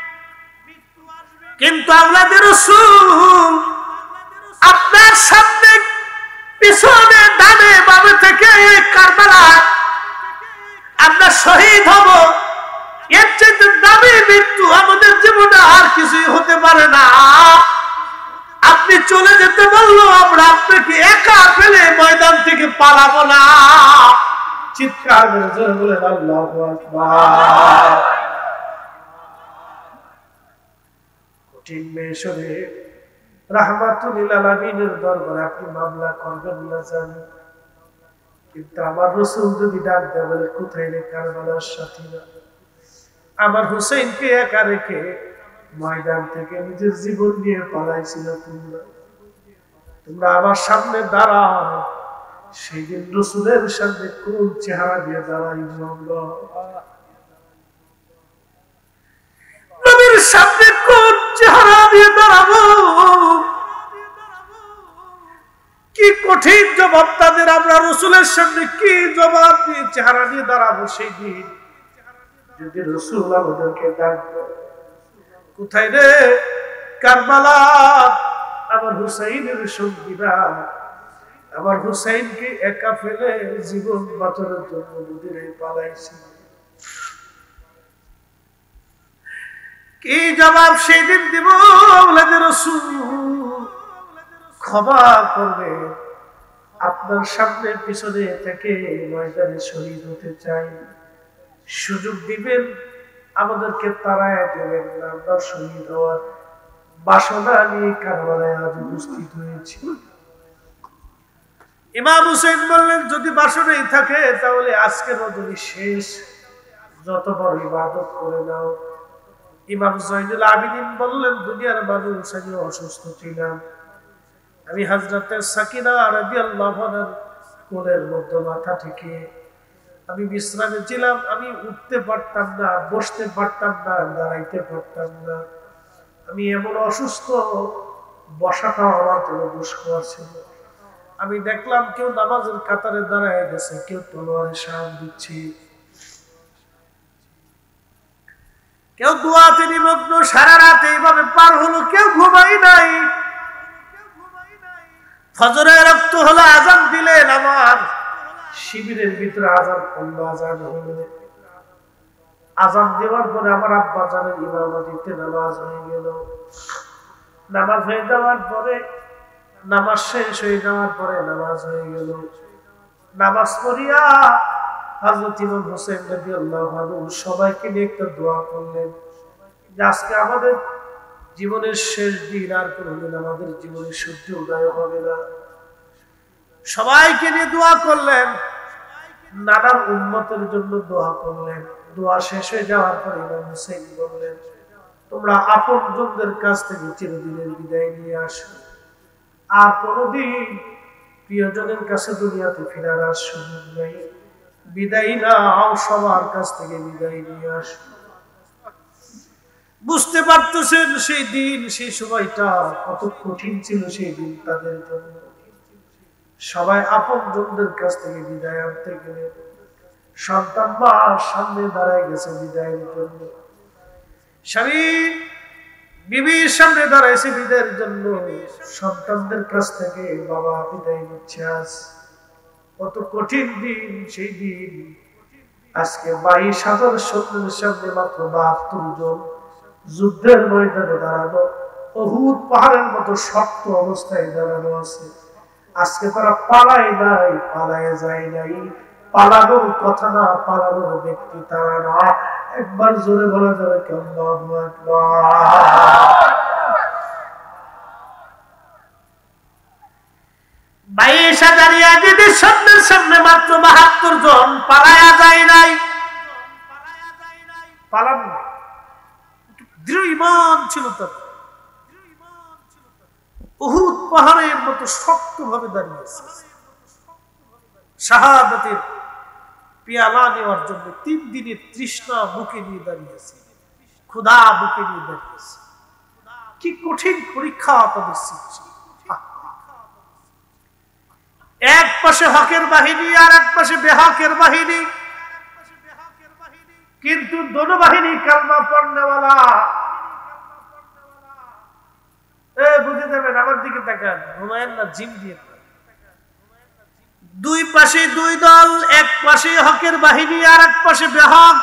কিন্তু আওলাদে রাসূল, আপনার সামনে পিছনে ডানে বামে থেকে কারবালা আমরা শহীদ হব, এর চেয়ে দামি মৃত্যু আমাদের জীবনে আর কিছুই হতে পারে না। আপনি চলে যেতে বললো, আমরা আপনাকে একা ফেলে ময়দান থেকে পালাবো না। চিৎকার করে জোরে বলেন আল্লাহু আকবার। কঠিন মেশরে রাহমাতুল লিল আলামিনের দরবারে আপনি মামলা করবেন না জানি, কিন্তু আমার রাসূল যদি ডাক দেয় বলে, কোথায় রে কারবালার সাথীরা, আমার হুসাইনকে একা রেখে ময়দান থেকে নিজের জীবন নিয়ে পালাইছিল তোমরা, তোমরা আমার সামনে দাঁড়াও। সেই দিন রাসূলের সামনে কোন চেহারা দিয়ে দাঁড়াইব আমরা? নবীর সামনে কোন চেহারা দিয়ে দাঁড়াবো? কি কঠিন জবাব তাদের, আমরা রাসূলের সামনে কি জবাব দিয়ে চেহারা দিয়ে দাঁড়াবো সেই দিন যদি রাসূল আমাদেরকে ডাকবে, কোথায় রে কারবালা আমার হুসাইনের সঙ্গীরা, আমার হুসাইনকে একা ফেলে জীবন বাঁচানোর জন্য মদিনায় পালাইছে। কি জবাব সেই দিন দিব? আওলাদে রাসূল ক্ষমা করবে, আপনার সামনে পিছনে থেকে ময়দানে শহীদ হতে চাই, সুযোগ দিবেন, আমাদেরকে তাড়ায় দেবেন না, আমরা শহীদ হওয়ার বাসনা নিয়ে কারবালায় আজ উপস্থিত হয়েছি। ইমাম হুসাইন বললেন, যদি বাসনাই থাকে তাহলে আজকের রজনী শেষ, যত বড় ইবাদত করে নাও। ইমাম জয়নুল আবিদিন বললেন, দুনিয়ার মানুষ, আমি অসুস্থ ছিলাম, আমি হযরতে সাকিনা রাদিয়াল্লাহু আনহার কোলের মধ্যে মাথা ঠেকে আমি বিশ্রামে ছিলাম, আমি উঠতে পারতাম না, বসতে পারতাম না, দাঁড়াইতে পারতাম না, আমি এমন অসুস্থ, বসাটা আমার জন্য দুষ্কর ছিল। আমি দেখলাম কেউ নামাজের কাতারে দাঁড়ায় গেছে, কেউ তলোয়ারে সাহায্য দিচ্ছে, কেউ দোয়াতে নিমগ্ন, সারা রাত এইভাবে পার হলো, কেউ ঘুমাই নাই। ফজরের রক্ত হলো, আজান দিলেন, আমার শিবিরের ভিতরে আজান পড়লো, আজান হলো, আজান দেওয়ার পরে আমার আব্বা জানের ইমামতিতে নামাজ হয়ে গেল। নামাজ হয়ে যাওয়ার পরে, নামাজ শেষ হয়ে যাওয়ার পরে নামাজ হয়ে গেল। নামাজ পড়িয়া হযরত ইমাম হোসেন রাদিয়াল্লাহু আনহু সবাইকে নিয়ে একটা দোয়া করলেন যে আজকে আমাদের জীবনের শেষ দিন, আর কোনোদিন আমাদের জীবনে সূর্য উদয় হবে না। সবাইকে নিয়ে দোয়া করলেন, নানার উম্মতের জন্য দোয়া করলেন। দোয়া শেষ হয়ে যাওয়ার পর ইমাম হুসাইন বললেন, তোমরা আপনজনদের কাছ থেকে চিরদিনের বিদায় নিয়ে আসো, আর কোনদিন প্রিয়জনের কাছে দুনিয়াতে ফেরার আর সুযোগ নেই, বিদায় নাও, সবার কাছ থেকে বিদায় নিয়ে আসো। বুঝতে পারতেছেন সেই দিন, সেই সময়টা কত কঠিন ছিল সেই দিন তাদের জন্য। সবাই আপনজনদের কাছ থেকে বিদায় আনতে গেলে সন্তান মা সামনে দাঁড়ায় গেছে বিদায়ের জন্য, স্বামী বিবির সামনে দাঁড়াইছে বিদায়ের জন্য, সন্তানদের কাছ থেকে বাবা বিদায় নিচ্ছে। আজ কত কঠিন দিন সেই দিন, আজকে বাইশ হাজার সৈন্যের সামনে মাত্র বাহাত্তর জন যুদ্ধের ময়দানে দাঁড়ানো, উহুদ পাহাড়ের মতো শক্ত অবস্থায় দাঁড়ানো আছে। আজকে তারা পালায় নাই, পালায় যায় নাই। পালানোর কথা না, পালানোর ব্যক্তি তারা না। একবার জোরে বলা যাবে কি আল্লাহু আকবার। বাইশ হাজার ইয়াজিদের সামনের সামনে মাত্র বাহাত্তর জন পালায়া যায় নাই, পালান নাই। দৃঢ় ঈমান ছিল তাদের, উহুদ পাহাড়ের মতো শক্তভাবে দাঁড়িয়েছে। শাহাদাতের পেয়ালা নেওয়ার জন্য তিন দিনের তৃষ্ণা বুকে নিয়ে দাঁড়িয়েছে, ক্ষুধা বুকে নিয়ে দাঁড়িয়েছে। কি কঠিন পরীক্ষা তাদের সৃষ্টি। এক পাশে হকের বাহিনী আর এক পাশে বেহকের বাহিনী, কিন্তু দোনো বাহিনী কালমা পড়নেওয়ালা। এ বুঝে যাবেন, আমার দিকে তাকান, ঘুমায়েন না, জিম দিয়ে। দুই পাশে দুই দল, এক পাশে হকের বাহিনী আর এক পাশে বেহক।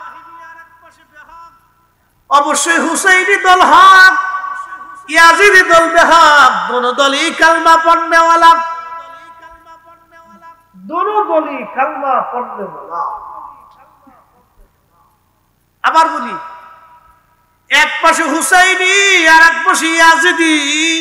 অবশ্যই হুসাইনি দল হক, ইয়াজিদি দল বেহক। দোনো দলই কালমা পড়নেওয়ালা, দোনো দলই কালমা পড়নেওয়ালা। আবার বলি, এক পাশে হুসাইনি আর এক পাশে ইয়াজিদি,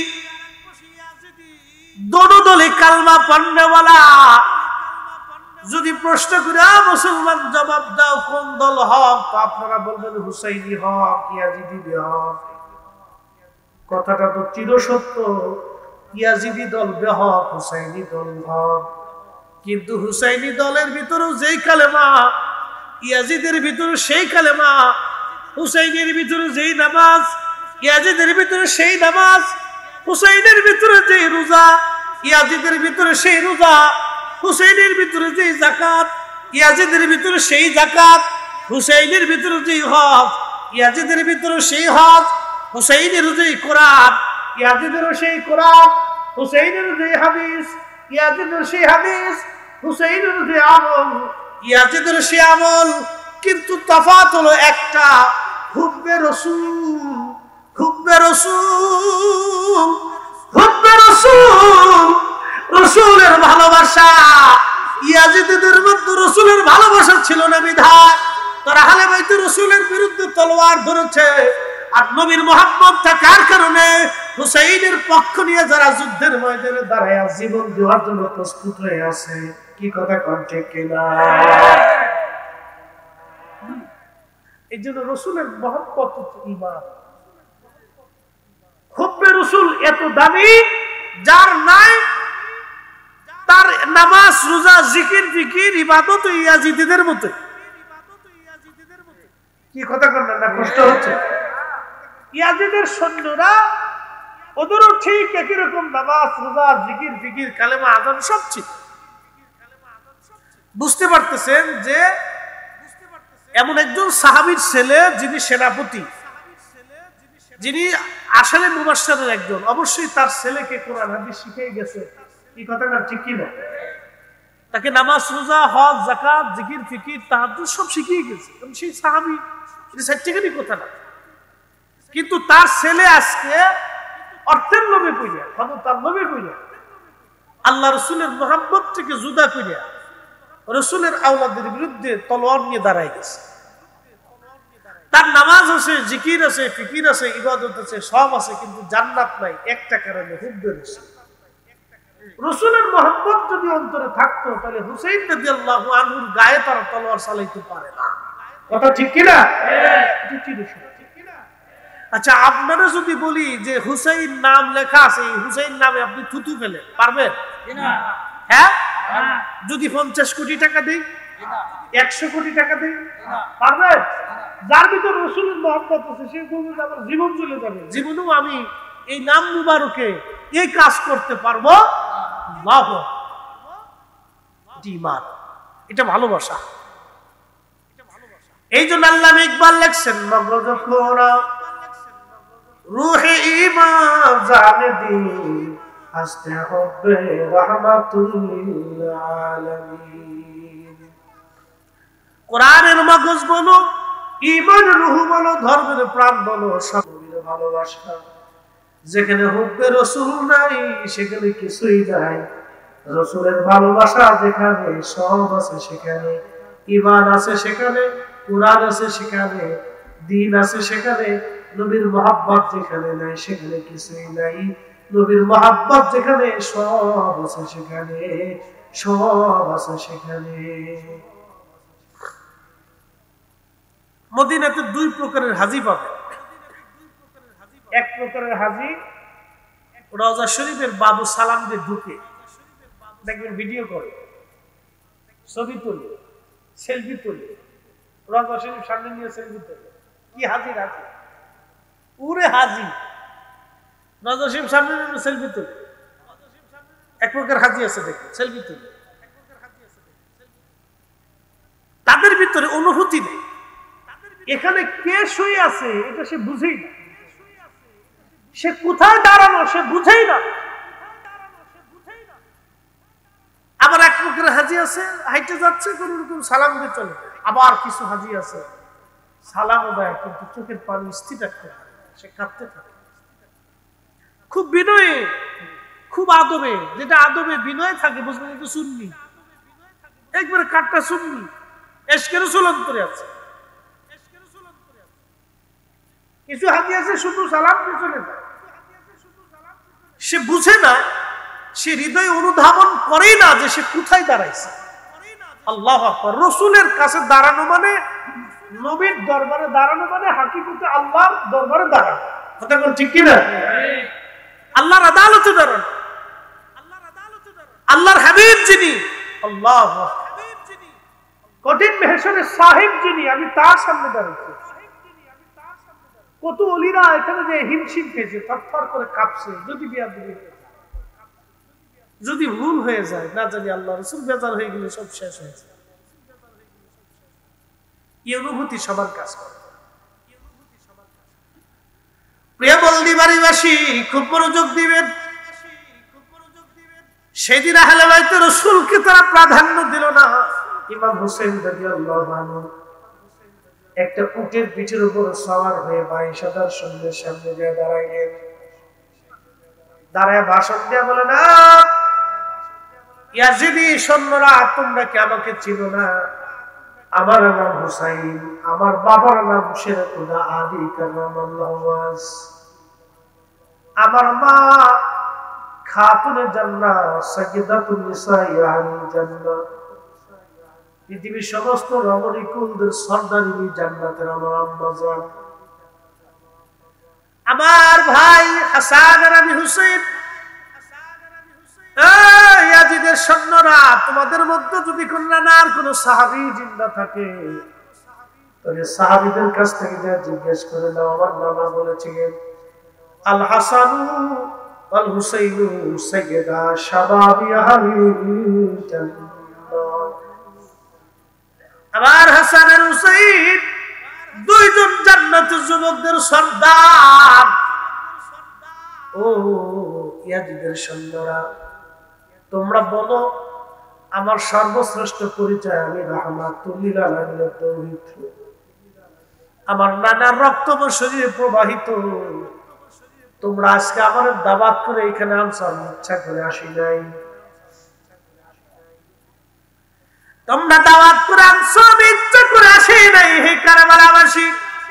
দোনো দলই কালমা পড়নেওয়ালা। যদি প্রশ্ন করে মুসলমান জবাব দাও কোন দল হক, তো আপনারা বলবেন হুসাইনি হক, ইয়াজিদি বেহক। কথাটা তো চিরসত্য, ইয়াজিদি দল বেহক, হুসাইনি দল হক। কিন্তু হুসাইনি দলের ভিতরেও যেই কালেমা, ইয়াজিদের ভিতরে সেই কালেমা। হুসাইনের ভিতরে যেই নামাজ, ইয়াজিদের ভিতরে সেই নামাজ। হুসাইনের ভিতরে যেই রোজা, ইয়াজিদের ভিতরে সেই রোজা। হুসাইনের ভিতরে যেই যাকাত, ইয়াজিদের ভিতরে সেই যাকাত। হুসাইনের ভিতরে যেই হজ, ইয়াজিদের ভিতরে সেই হজ। হুসাইনের যেই কোরআন, ইয়াজিদের সেই কোরআন। হুসাইনের যেই হাদিস, ইয়াজিদের সেই হাদিস। হুসাইনের যে আমল, ইয়াজিদের সেই আমল। কিন্তু তফাৎ হলো একটা, হুব্বে রাসূল, হুব্বে রাসূল, হুব্বে রাসূল, রাসূলের ভালোবাসা। ইয়াজিদের মধ্যে রাসূলের ভালোবাসা ছিল না বিধায় তারা আহলে বাইতুর রাসূলের বিরুদ্ধে তলোয়ার ধরেছে। আর নবীর মুহাব্বত থাকার কারণে হুসাইনের পক্ষ নিয়ে যারা যুদ্ধের ময়দানে দাঁড়ায় জীবন দেওয়ার জন্য প্রস্তুত হয়ে আছে। কি কথা কোন ঠিক কিনা? এই জন্য রাসূলের মুহাব্বত হচ্ছে ঈমান। হুব্বে রাসূল এত দামি, যার নাই তার নামাজ, রোজা, জিকির, ফিকির, ইবাদত ইয়াজিদের মতো। কি কথা বললেন না? কষ্ট হচ্ছে? ইয়াজিদের সৈন্যরা, ওদেরও ঠিক একই রকম নামাজ, রোজা, জিকির, ফিকির, কালেমা, আযান সব ছিল। বুঝতে পারতেছেন যে এমন একজন সাহাবীর ছেলে যিনি সেনাপতি, যিনি আসলে মুবাশশিরের একজন, অবশ্যই তার ছেলেকে কোরআন হাদিস শিখিয়ে গেছে। এই কথাটা ঠিক কি না? তাকে নামাজ, রোজা, হজ, যাকাত, জিকির, ফিকির, তাহাজ্জুদ সব শিখিয়ে গেছে। সেই সাহাবী, এটা সাইট্টিকানি কথা না। কিন্তু তার ছেলে আজকে অর্থের লোভে কইরা, ক্ষমতার লোভে কইরা, আল্লাহ রাসূলের মুহাব্বত থেকে জুদা কইরা রাসূলের আওলাদের বিরুদ্ধে তলোয়ার নিয়ে দাঁড়ায় গেছে। তার নামাজ আছে, জিকির আছে, ফিকির আছে, ইবাদত আছে, সব আছে, কিন্তু জান্নাত নাই একটা কারণে, হুব্বে রাসূল। রাসূলের মুহাব্বত যদি অন্তরে থাকতো তাহলে হুসাইন রাদিয়াল্লাহু আনহুর গায়ে তারা তলোয়ার চালাইতে পারে না। কথা ঠিক কি না? আচ্ছা, আপনারা যদি বলি যে হুসাইন নাম লেখা আছে, হুসাইন নামে আপনি থুতু ফেলেন, পারবেন? হ্যাঁ? যদি পঞ্চাশ কোটি টাকা দেই, একশো কোটি টাকা দেই, পারবেন? যার ভিতরে রাসূলের মুহাব্বত আছে সে বলবে আমার জীবন চলে যাবে, জীবনেও আমি এই নাম মুবারকে এই কাজ করতে পারবো না। ঈমান, এটা ভালোবাসা। এই জন্য আল্লামা ইকবাল লেখছেন, মগজ খোরা রূহে ঈমান জানে দিন হাসতে হবে রাহমাতুল লিল আলামিন। কোরআনের মগজ বলো, ঈমানের রূহ বলো, ধর্মের প্রাণ বলো, সব নবীর ভালোবাসা। যেখানে হুব্বে রাসূল নাই সেখানে কিছুই নাই। রাসূলের ভালোবাসা যেখানে, সব আছে সেখানে। ঈমান আছে সেখানে, কোরআন আছে সেখানে, দ্বীন আছে সেখানে। নবীর মহব্বত যেখানে নাই সেখানে কিছুই নাই। নবীর মহব্বত যেখানে, সব আছে সেখানে, সব আছে সেখানে। মদিনাতে দুই প্রকারের হাজী পাবে। এক প্রকারের হাজী রওজা শরীফের বাবু সালাম দিয়ে ঢুকে দেখবেন ভিডিও করে, ছবি তোলে, সেলফি তোলে, রওজা শরীফ সামনে নিয়ে সেলফি তোলে। কি হাজির হাজি, পুরে হাজি, রওজা শরীফ সামনে নিয়ে সেলফি তোলে। এক প্রকার হাজি আছে দেখুন, সেলফি তোলে। তাদের ভিতরে অনুভূতি নেই, এখানে কে শুয়ে আছে এটা সে বুঝেই না, সে কোথায় দাঁড়ানো সে বুঝেই না। আবার এক প্রকার হাজি আছে হাইটে যাচ্ছে কোন রকম সালাম দিয়ে চলে। আবার কিছু হাজি আছে সালামও দেয় কিন্তু চোখের পানি স্থির রাখতে পারে, সে কাঁদতে থাকে। খুব বিনয়ে, খুব আদবে, যেটা আদবে বিনয় থাকে বুঝবেন একটু সুন্নি, একবারে কাটটা সুন্নি, এশকে রাসূল অন্তরে আছে। কিছু হাজি আছে শুধু সালাম দিয়ে চলে যায়, সে বুঝে না, সে হৃদয় অনুধাবন করেই না যে সে কোথায় দাঁড়াইছে। আল্লাহু আকবার। রাসূলের কাছে দাঁড়ানো মানে, নবীর দরবারে দাঁড়ানো মানে হাকিকতে আল্লাহর দরবারে দাঁড়ানো। কথা কোন ঠিক কি না? আল্লাহর আদালতে দাঁড়ানো, আল্লাহর হাবিব যিনি, আল্লাহু আকবার, কঠিন মেহশরের সাহেব যিনি, আমি তার সামনে দাঁড়াচ্ছি। কত ওলিরা এখানে যে হিমশিম খেয়েছে, থরথর করে কাঁপছে, যদি বিয়াদবি, যদি ভুল হয়ে যায় না জানি আল্লাহ রাসূল বেজার হয়ে গেলে সব শেষ হয়েছে। এই অনুভূতি সবার কাজ করে। প্রিয় বলদি বাড়িবাসী খুব মনোযোগ দিবেন। সেদিন আহলে বাইত রাসূলকে তারা প্রাধান্য দিল না। ইমাম হোসেন রাদিয়াল্লাহু আনহু একটা উটের পিঠের উপর সওয়ার হয়ে বাইশ হাজার সৈন্যের সামনে গিয়ে দাঁড়াইলেন। দাঁড়ায় ভাষণ দিয়ে বলে, না ইয়াজিদি সৈন্যরা, তোমরা কি আমাকে চিনো না? আমার নাম হুসাইন, আমার বাবার নাম শেরকুদা আদি কাররামাল্লাহু ওয়াজ, আমার মা খাতুনে জান্নাত সাইয়্যিদাতুন নিসাই আহলিল জান্নাত, পৃথিবীর সমস্ত রমণী কুলদের সর্দারিনী জান্নাতের আমার আম্মা জান। আমার ভাই হাসান আর আমি হুসাইন, এই ইয়াজিদের সৈন্যরা, তোমাদের মধ্যে যদি কল্যাণার কোন সাহাবী জিন্দা থাকে তাহলে সাহাবীদের কাছ থেকে যা জিজ্ঞেস করে নাও। আমার নানা বলেছিলেন, আল হাসানু ওয়াল হুসাইনু সাইয়্যিদা শাবাবি আহলিল জান্নাত। আমার হাসান আর হুসাইন দুইজন জান্নাতের যুবকদের সর্দার। ও ইয়াজিদের সৈন্যরা, তোমরা বলো আমার সর্বশ্রেষ্ঠ পরিচয়, আমি রাহমাতুল লিল আলামিনের তৌহিদ। আমার নানার রক্ত আমার শরীরে প্রবাহিত। তোমরা আজকে আমার দাওয়াত করে এখানে আনছো, আমি ইচ্ছা করে আসি নাই। তোমরা দাওয়াত করে আনছো, আমি ইচ্ছা করে আসি নাই। হে কারবালাবাসী,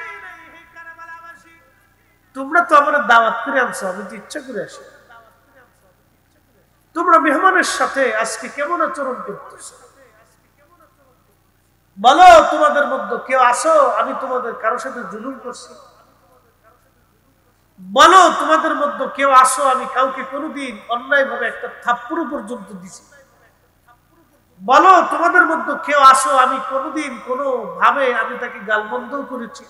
তোমরা তো আমার দাওয়াত করে আনছো, আমি তো ইচ্ছা করে আসি। তোমরা মেহমানের সাথে আজকে কেমন আচরণ করতেছো? বলো তোমাদের মধ্যে কেউ আসো আমি তোমাদের কারোর সাথে জুলুম করছি? বলো তোমাদের মধ্যে কেউ আসো আমি কাউকে কোনোদিন অন্যায় ভাবে একটা থাপ্পড় পর্যন্ত দিছি? বলো তোমাদের মধ্যে কেউ আসো আমি কোনোদিন কোনো ভাবে আমি তাকে গালমন্দ করেছি?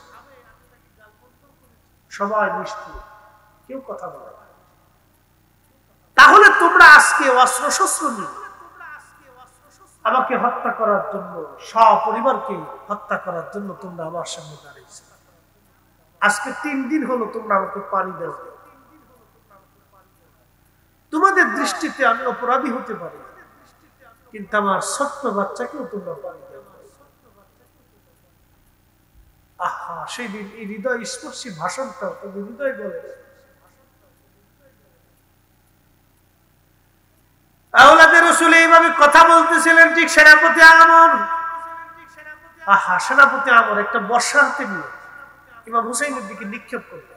সবাই নিষ্ঠুর, কেউ কথা বলে না। তাহলে তোমরা আজকে অস্ত্র শস্ত্র নিয়ে আমাকে হত্যা করার জন্য, সপরিবারকে হত্যা করার জন্য তোমরা আমার সামনে দাঁড়িয়েছো। আজকে তিন দিন হলো তোমরা আমাকে পানি দাও। তোমাদের দৃষ্টিতে আমি অপরাধী হতে পারি, কিন্তু আমার ছোট্ট বাচ্চাকেও তোমরা পানি দাও। আহা সেই দিন এই হৃদয় স্পর্শী ভাষণটা তাদের হৃদয় বলে আওলাদের রাসূল এইভাবে কথা বলতেছিলেন। ঠিক সেনাপতি আমর আহা সেনাপতি আমর একটা বর্ষা হাতে নিয়ে ইমাম হুসাইনের দিকে নিক্ষেপ করলেন।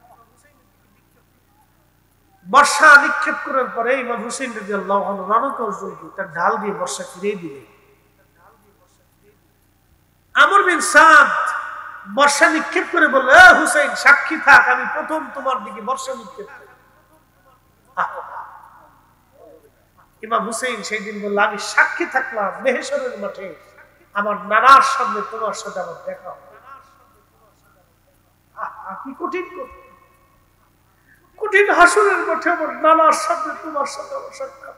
বর্ষা নিক্ষেপ করার পরে ইমাম হুসাইন রাদিয়াল্লাহু আনহু রণকৌশল দিয়ে তার ঢাল দিয়ে বর্ষা ফিরিয়ে দিলেন। আমর বিন সাদ বর্ষা নিক্ষেপ করে বলল, এ হুসাইন সাক্ষী থাক, আমি প্রথম তোমার দিকে বর্ষা নিক্ষেপ করি। ইমাম হুসাইন সেই দিন বলল, আমি সাক্ষী থাকলাম মেহেশরের মাঠে আমার নানার সামনে তোমার সাথে আমার দেখা হবে। কি কঠিন কঠিন হাসরের মাঠে আমার নানার সামনে তোমার সাথে আমার সাক্ষাৎ।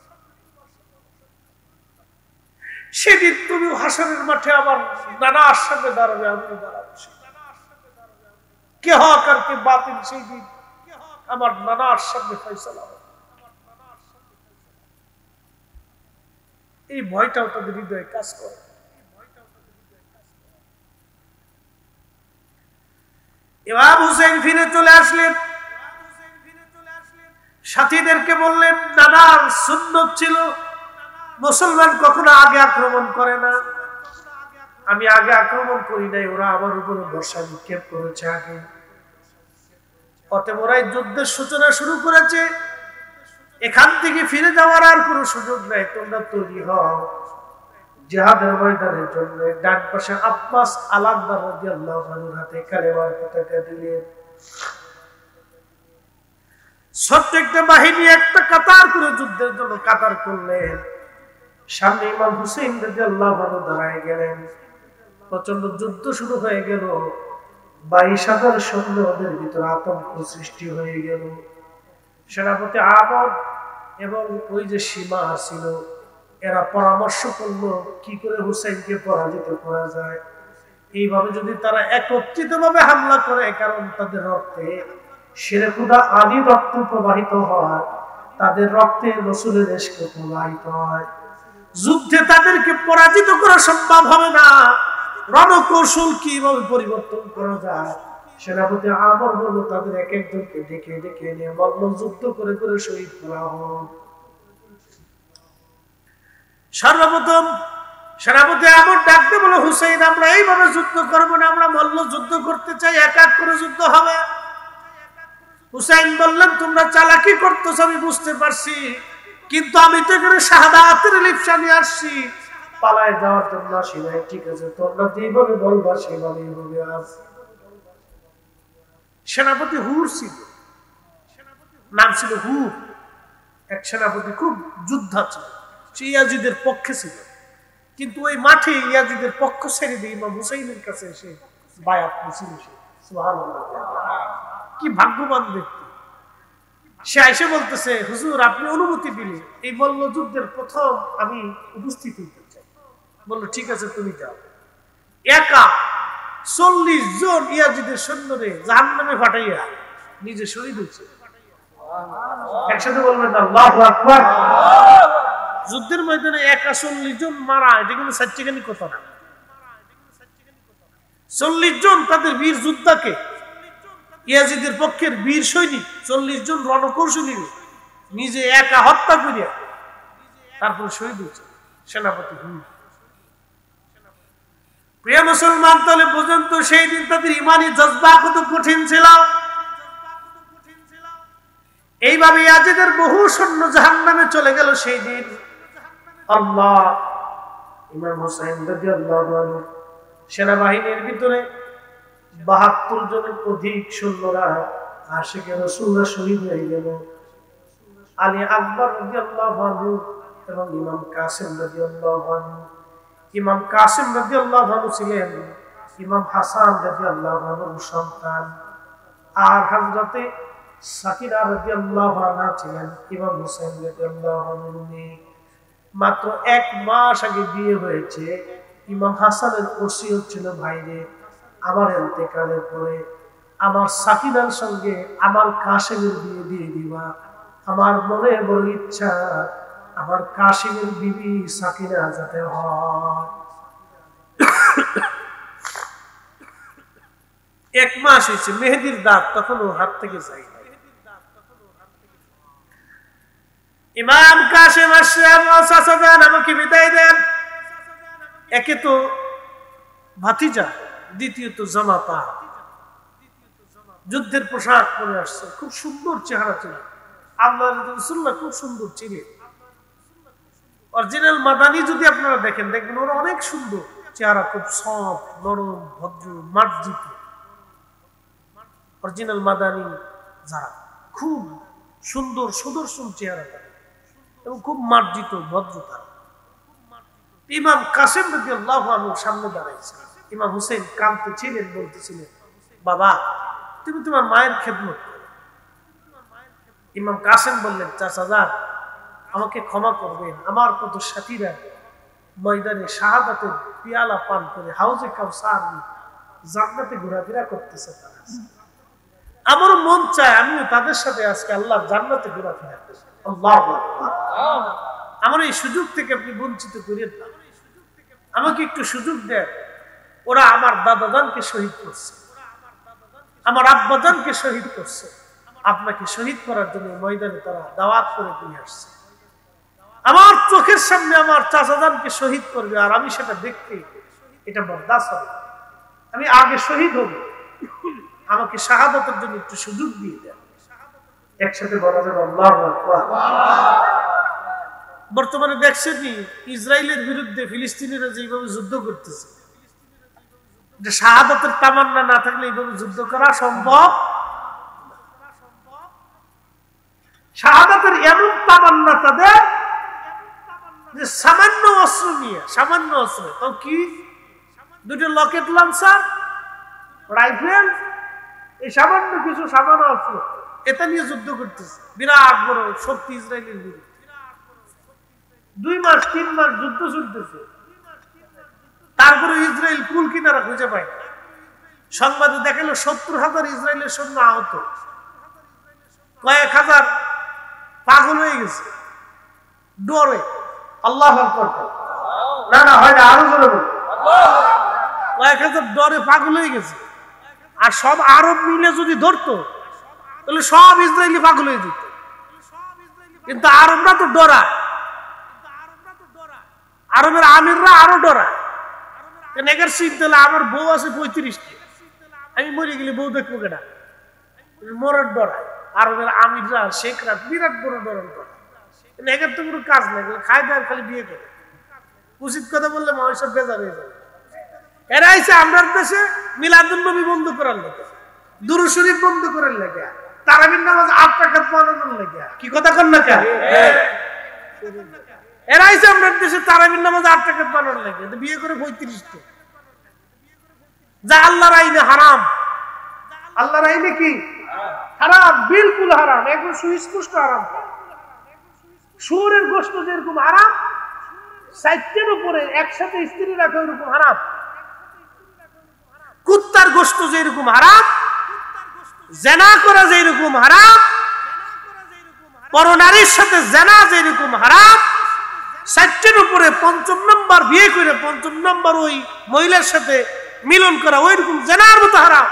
সেদিন তুমি হাসরের মাঠে আমার নানার সামনে দাঁড়াবে, আমি দাঁড়াবো। কে হক আর কে বাতিল সেই দিন আমার নানার সামনে ফয়সালা হবে। এই ভয়টাও তাদের হৃদয়ে কাজ করে। ইমাম হুসাইন ফিরে চলে আসলেন, সাথীদেরকে বললেন, নানার সুন্নত ছিল মুসলমান কখনো আগে আক্রমণ করে না, আমি আগে আক্রমণ করি নাই, ওরা আমার উপরে বর্ষা নিক্ষেপ করেছে আগে। অতএব ওরাই যুদ্ধের সূচনা শুরু করেছে, এখান থেকে ফিরে যাওয়ার আর কোনো সুযোগ নাই, তোমরা তৈরি হও জিহাদের ময়দানের জন্য। ডান পাশে আব্বাস আল-আকবর রাদিয়াল্লাহু আনহুর হাতে কালেমার পতাকা দিলেন। প্রত্যেকটা বাহিনী একটা কাতার করে যুদ্ধের জন্য কাতার করলেন। সামনে ইমাম হুসাইন রাদিয়াল্লাহু আনহু দাঁড়ায় গেলেন। প্রচন্ড যুদ্ধ শুরু হয়ে গেল। বাইশ হাজার সৈন্য ওদের ভিতরে আতঙ্ক সৃষ্টি হয়ে গেল। সেনাপতি আমর এবং ওই যে সীমা ছিল, এরা পরামর্শ করলো কি করে হুসাইনকে পরাজিত করা যায়। এইভাবে যদি তারা একত্রিত ভাবে হামলা করে, কারণ তাদের রক্তে শেরে খুদা আদি রক্ত প্রবাহিত হয়, তাদের রক্তে রাসূলের ইশক প্রবাহিত হয়, যুদ্ধে তাদেরকে পরাজিত করা সম্ভব হবে না। রণকৌশল কিভাবে পরিবর্তন করা যায়? সেনাপতি আমর বলল, তাদের এক একজনকে ডেকে ডেকে এনে মল্ল যুদ্ধ করে করে শহীদ করা হোক। সর্বপ্রথম সেনাপতি আমর ডাকতে বলে, হুসাইন আমরা এইভাবে যুদ্ধ করবো না, আমরা মল্ল যুদ্ধ করতে চাই, এক এক করে যুদ্ধ হবে। হুসাইন বললেন, তোমরা চালাকি করতেছ আমি বুঝতে পারছি, কিন্তু আমি তো এখানে শাহাদাতের লিপসা নিয়ে আসছি, পালায় যাওয়ার জন্য আসি নাই। ঠিক আছে, তোমরা যেভাবে বলবা সেভাবেই হবে। আজ সেনাপতি হুর ছিল, নাম ছিল হুর, এক সেনাপতি, খুব যোদ্ধা ছিল, সে ইয়াজিদের পক্ষে ছিল। কিন্তু ওই মাঠে ইয়াজিদের পক্ষ ছেড়ে দিয়ে ইমাম হুসাইনের কাছে এসে বায়াত নিয়েছিল। সুবহানাল্লাহ, কি ভাগ্যবান ব্যক্তি। সে এসে বলতেছে, হুজুর আপনি অনুমতি দিলে এই মল্ল যুদ্ধের প্রথম আমি উপস্থিত হইতে চাই। বললো ঠিক আছে তুমি যাও। একা চল্লিশ জন ইয়াজিদের সৈন্যরে জাহান্নামে ফাটাইয়া নিজে শহীদ হয়েছে। একসাথে বলবেন আল্লাহু আকবার। যুদ্ধের ময়দানে একা চল্লিশ জন মারা, এটা কিন্তু সাচ্চিকানি কথা না। চল্লিশ জন তাদের বীর যোদ্ধাকে, ইয়াজিদের পক্ষের বীর সৈনিক চল্লিশ জন রণকৌশলী নিজে একা হত্যা করিয়া তারপর শহীদ হয়েছে সেনাপতি হুর। প্রিয় মুসলমান, তাহলে পর্যন্ত সেই দিন তাদের ইমানি জজবা কত কঠিন ছিল। এইভাবে ইয়াজিদের বহু সৈন্য জাহান্নামে চলে গেল সেই দিন। আল্লাহ ইমাম হুসাইন রাদিয়াল্লাহু আনহু সেনাবাহিনীর ভিতরে বাহাত্তর জনের অধিক সৈন্যরা আশিকে রাসূলুল্লাহ শহীদ হয়ে গেল। আলী আকবর রাদিয়াল্লাহু আনহু এবং ইমাম কাসিম রাদিয়াল্লাহু আনহু। ইমাম কাসিম রাদিয়াল্লাহু আনহু ছিলেন ইমাম হাসান রাদিয়াল্লাহু আনহুর সন্তান, আর হযরতে সাকিরা রাদিয়াল্লাহু আনহা ছিলেন ইমাম হুসাইন রাদিয়াল্লাহু আনহুর মেয়ে। মাত্র এক মাস আগে বিয়ে হয়েছে। ইমাম হাসানের ওসিয়ত ছিল, ভাইরে আমার ইন্তেকালের পরে আমার সাকিনার সঙ্গে আমার কাসিমের বিয়ে দিয়ে দিবা। আমার মনে বড় ইচ্ছা আমার কাসিমের বিবি সাকিনা যাতে হয়। এক মাস হয়েছে, মেহেদির দাঁত তখন ও হাত থেকে যাই। ইমাম কাসেম আসলেন, আমাকে বিদায় দেন। একে তো ভাতিজা, দ্বিতীয়ত জামাতা, যুদ্ধের পোশাক পরে আসছে, খুব সুন্দর চেহারা ছিল। আল্লাহ রাসূলুল্লাহ খুব সুন্দর ছিলেন। অরিজিনাল মাদানী যদি আপনারা দেখেন, দেখবেন ওরা অনেক সুন্দর চেহারা, খুব সফট, নরম, ভদ্র, মার্জিত। অরিজিনাল মাদানী যারা খুব সুন্দর সুদর্শন চেহারা এবং খুব মার্জিত, ভদ্র তারা। ইমাম কাসেম রাদিয়াল্লাহু আনহু সামনে দাঁড়াইছেন। ইমাম হুসেন কাঁদতেছিলেন, বলতেছিলেন, বাবা তুমি তোমার মায়ের খেদমত করো। ইমাম কাসেম বললেন, চাচাজান আমাকে ক্ষমা করবেন, আমার কত সাথীরা ময়দানে শাহাদাতের পিয়ালা পান করে হাউজে কাউসার জান্নাতে ঘোরাফেরা করতেছে, তারা আমার মন চায় আমিও তাদের সাথে আজকে আল্লাহর জান্নাতে ঘোরাফেরা করি। আল্লাহু আকবার। আমার এই সুযোগ থেকে আপনি বঞ্চিত করেন না, আমাকে একটু সুযোগ দেন। ওরা আমার দাদাদানকে শহীদ করছে, আমার আব্বাদানকে শহীদ করছে, আপনাকে শহীদ করার জন্য ময়দানে তারা দাওয়াত করে নিয়ে আসছে। আমার চোখের সামনে আমার চাচাজানকে শহীদ করবে, আর আমি সেটা দেখতে এটা বরদাস্ত হবে। আমি আগে শহীদ হব, আমাকে শাহাদাতের জন্য একটু সুযোগ দিয়ে দেন। একসাথে বলা যাবে আল্লাহু আকবার। বর্তমানে দেখছেন ইসরায়েলের বিরুদ্ধে ফিলিস্তিনিরা যেভাবে যুদ্ধ করতেছে, শাহাদাতের তামান্না না থাকলে এইভাবে যুদ্ধ করা সম্ভব। শাহাদাতের এমন তামান্না তাদের যে সামান্য অস্ত্র নিয়ে, সামান্য অস্ত্র, তো কি দুটো লকেট লঞ্চার, রাইফেল, এই সামান্য কিছু সামান্য অস্ত্র, এটা নিয়ে যুদ্ধ করতেছে। বিরাট বড় শক্তি ইসরায়েলের বিরুদ্ধে। দুই মাস তিন মাস যুদ্ধ চলতেছে, তারপরে ইসরায়েল কুল কিনারা খুঁজে পায় না। সংবাদে দেখালো সত্তর হাজার ইসরায়েলের সৈন্য আহত, কয়েক হাজার পাগল হয়ে গেছে ডরে। আল্লাহু আকবার। না না হয় না, আরো জোরে বলুন। কয়েক হাজার ডরে পাগল হয়ে গেছে। আর সব আরব মিলে যদি ধরতো তাহলে সব ইসরায়েলি পাগল হয়ে যেত। কিন্তু আরবরা তো ডরায়, আরবের আমিররা আরো ডরায়। নেগের চিন্তা হলে আমার বউ আছে পঁয়ত্রিশটি, আমি মরে গেলে বউ দেখবো কেনা, মরার ডরায়। আরবের আমিররা শেখরা বিরাট বড় ডরার ডরায়। নেগের তো কোনো কাজ নাই, খায় দেয় খালি বিয়ে করে। উচিত কথা বললে মানুষ সব বেজার হয়ে যাবে। এরা এসে আমরা দেশে মিলাদুন নবী বন্ধ করার লেগে, দুরূদ শরীফ বন্ধ করার লেগে, তারাবির নামাজ আট টাকা বানানোর লেগে। কি কথা কন না কেন? এরা এসে আমরা দেশে তারাবির নামাজ আট টাকা বানানোর লেগে বিয়ে করে পঁয়ত্রিশটা, যা আল্লাহর আইনে হারাম। আল্লাহর আইনে কি হারাম? বিলকুল হারাম, একদম সুস্পষ্ট হারাম। শুয়োরের গোশত যেরকম হারাম, সাইটের উপরে একসাথে স্ত্রী রাখা ওইরকম হারাম। কুত্তার গোশত যেরকম হারাম, জেনা করা যেরকম হারাম, পরনারীর সাথে জেনা যেরকম হারাম, সাইটের উপরে পঞ্চম নম্বর বিয়ে করে পঞ্চম নম্বর ওই মহিলার সাথে মিলন করা ওইরকম জেনার মতো হারাম।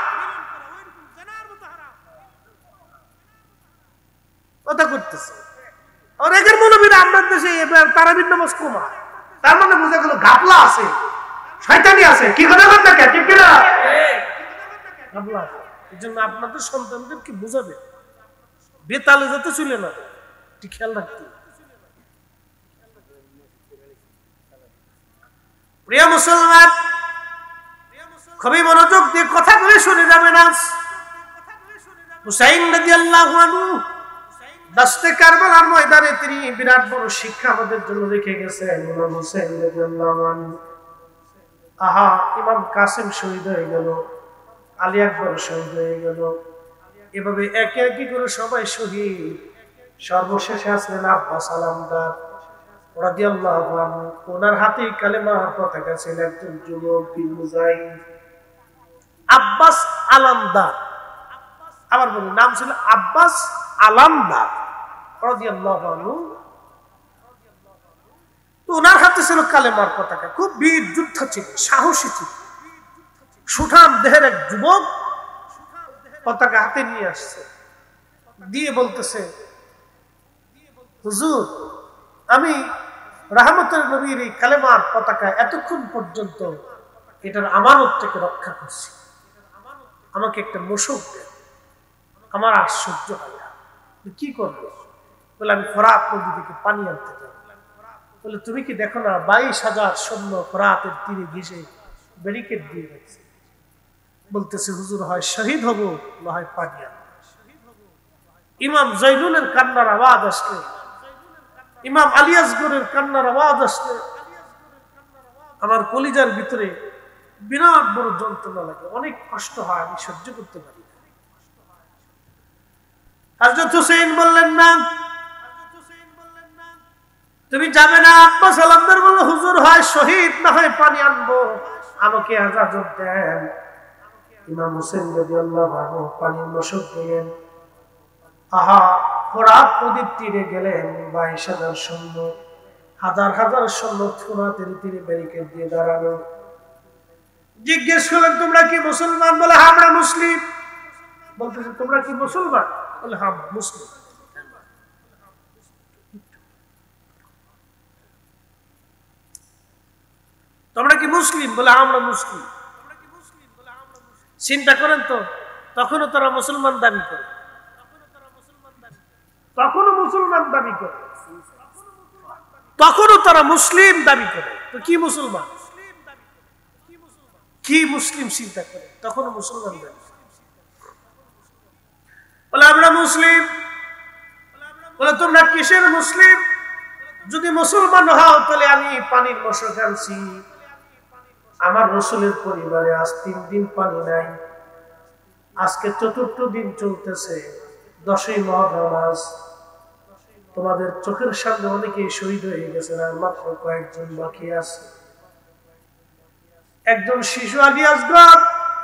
কথা করতেছে আর এদের মৌলবীরা আমাদের দেশে এবার তারাবির নামাজ কমায়, তার মানে বোঝা গেল ঘাপলা আছে, শয়তানি আছে। কি কথা বল না কে? ঠিক কিনা? ঘাপলা আছে। এই জন্য আপনাদের সন্তানদেরকে বোঝাবে, বেতালে যাতে চলে না, ঠিক খেয়াল রাখতে। প্রিয় মুসলমান, খুবই মনোযোগ দিয়ে কথাগুলি শুনে যাবেন। আজ হুসাইন রাদিয়াল্লাহু আনহু দাস্তে কারবালার ময়দানে তিনি বিরাট বড় শিক্ষা আমাদের জন্য রেখে গেছেন। ইমাম হুসাইন রাদিয়াল্লাহু আনহু, আহা ইমাম কাসেম শহীদ হয়ে গেল, আলী আকবর শহীদ হয়ে গেল, এভাবে একে একে করে সবাই শহীদ। সর্বশেষে আসলেন আব্বাস আলামদার রাদিয়াল্লাহু আনহু। ওনার হাতে কালেমার পতাকা ছিল একজন যুবক বীর মুজাহিদ আব্বাস আলামদার। আবার বলি, নাম ছিল আব্বাস আলামদার রাদিয়াল্লাহু আনহু। তো ওনার হাতে ছিল কালেমার পতাকা। খুব বীর যোদ্ধা ছিল, সাহসী ছিল, সুঠাম দেহের এক যুবক, পতাকা হাতে নিয়ে আসছে, দিয়ে বলতেছে, হুজুর আমি রাহমাতুল নবীর এই কালেমার পতাকা এতক্ষণ পর্যন্ত এটার আমানত থেকে রক্ষা করছি, আমাকে একটা মশক দেন, আমার আর সহ্য হয় না। কি করবে? বলে আমি ফোরাত নদী থেকে পানি আনতে যাব। বলে তুমি কি দেখো না বাইশ হাজার সৈন্য ফোরাতের তীরে ঘেঁষে ব্যারিকেড দিয়ে রাখছে। বলতেছে হুজুর হয় শহীদ হব না হয় পানি আনবো। ইমাম জয়নুলের কান্নার আওয়াজ আসলে, ইমাম আলী আসগরের কান্নার আওয়াজ আসলে আমার কলিজার ভিতরে বিরাট বড় যন্ত্রণা লাগে, অনেক কষ্ট হয়, আমি সহ্য করতে পারি না। হযরত হুসাইন বললেন না তুমি যাবে না। আব্বাস আলামদার বলল হুজুর হয় শহীদ না হয় পানি আনবো, আমাকে ইজাজত দেন। ইমাম হুসাইন রাদিয়াল্লাহু আনহু পানির মশক দিলেন। আহা ফোরাত নদীর তীরে গেলেন, বাইশ হাজার সৈন্য, হাজার হাজার সৈন্য ফোরাতের তীরে ব্যারিকেড দিয়ে দাঁড়ানো। জিজ্ঞেস করলেন তোমরা কি মুসলমান? বলে হ্যাঁ আমরা মুসলিম। বলতেছে তোমরা কি মুসলমান? বলে হ্যাঁ মুসলিম। তোমরা কি মুসলিম? বলে আমরা মুসলিম। চিন্তা করেন তো, তখনও তারা মুসলমান দাবি করে, তখনও মুসলমান দাবি করে, তখনও তারা মুসলিম দাবি করে। তো কি মুসলমান, কি মুসলিম চিন্তা করে, তখনও মুসলমান দাবি করে। বলে আমরা মুসলিম। বলে তোমরা কিসের মুসলিম? যদি মুসলমান হও তাহলে আমি পানির মশক আনছি, আমার রসুলের পরিবারে আজ তিন দিন পানি নাই, আজকে চতুর্থ দিন চলতেছে, দশই মুহররম আজ। তোমাদের চোখের সামনে অনেকেই শহীদ হয়ে গেছে, আর মাত্র কয়েকজন বাকি আছে। একজন শিশু আলী আসগর,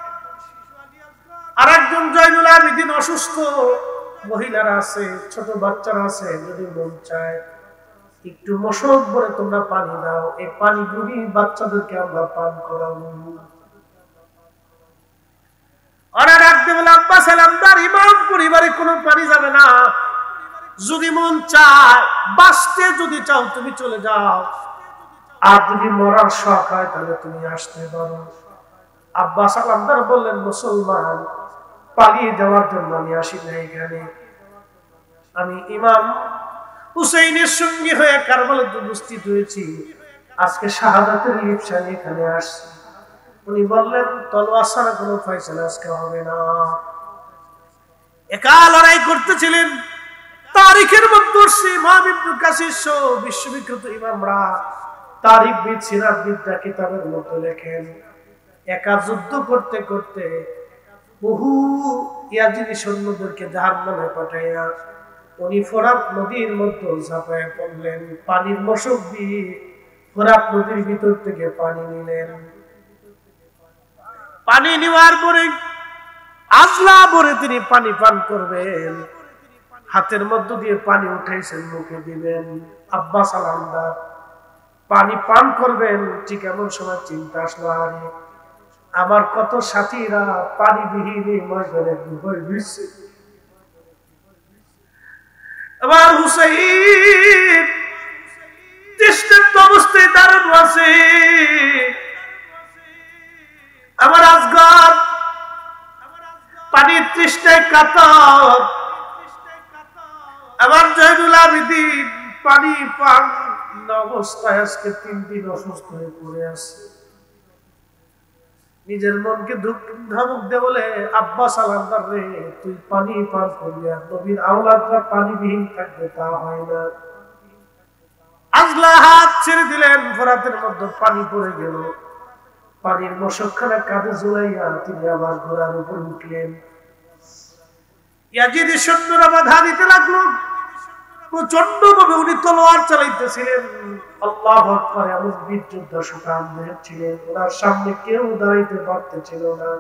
আর একজন জয়নুল আবেদিন অসুস্থ, মহিলারা আছে, ছোট বাচ্চারা আছে। যদি মন চায় একটু মশক ভরে তোমরা পানি দাও, এই পানি গুলি বাচ্চাদেরকে আমরা পান করাবো। ওরা ডাকতে বলে আব্বাস আলামদার ইমাম পরিবারে কোনো পানি যাবে না, যদি মন চায় বাঁচতে যদি চাও তুমি চলে যাও, আর যদি মরার শখ হয় তাহলে তুমি আসতে পারো। আব্বাস আলামদার বললেন মুসলমান পালিয়ে যাওয়ার জন্য আমি আসি না এখানে, আমি ইমাম হুসাইনের সঙ্গে হয়ে কারবালাতে উপস্থিত হয়েছি, আজকে শাহাদাতের লিপসায় এখানে আসছি। উনি বললেন তলোয়ার ছাড়া কোনো ফয়সালা আজকে হবে না। একা লড়াই করতেছিলেন। তারিখের মধ্যে ইমাম ইবনে কাসির সহ বিশ্ববিখ্যাত ইমামরা তারিখবিদ সিরাতবিদরা কিতাবের মধ্যে লেখেন, একা যুদ্ধ করতে করতে বহু ইয়াজিদি সৈন্যদেরকে জাহান্নামে পাঠাইয়া উনি ফোরাত নদীর মধ্যে ঝাঁপায় পড়লেন, পানির মশক দিয়ে ফোরাত নদীর ভিতর থেকে পানি নিলেন। পানি নেওয়ার পরে আজলা ভরে তিনি পানি পান করবেন, হাতের মধ্য দিয়ে পানি উঠাইছেন, মুখে দিবেন। আব্বাস আলামদার পানি পান করবেন, ঠিক এমন সময় চিন্তা আসলো, আরে আমার কত সাথীরা পানিবিহীন এই ময়দানে ডুবে গেছে, আমার হুসাইন তৃষ্ণার্ত অবস্থায় দাঁড়ানো আছে, আমার আসগর পানির তৃষ্ণায় কাতর, আমার জয়নুল আবেদিন পানি পান অবস্থায় আজকে তিন দিন অসুস্থ হয়ে পড়ে আছে। নিজের মনকে ধমক দিয়ে বলে আব্বাস আলামদার রে, তুই পানি পান করবি, আর নবীর আওলাদরা পানিবিহীন থাকবে তা হয় না। আজলা হাত ছেড়ে দিলেন, ফোরাতের মধ্যে পানি পড়ে গেল। পানির মশকখানা কাঁধে ঝুলাইয়া তিনি আবার ঘোড়ার উপর উঠলেন। ইয়াজিদি সৈন্যরা বাধা দিতে লাগলো, প্রচন্ড ভাবে উনি তলোয়ার চালাইতেছিলেন। আল্লাহু আকবার, এমন বীর যোদ্ধা সুকাম ছিলেন, ওনার সামনে কেউ দাঁড়াইতে পারতেছিল না।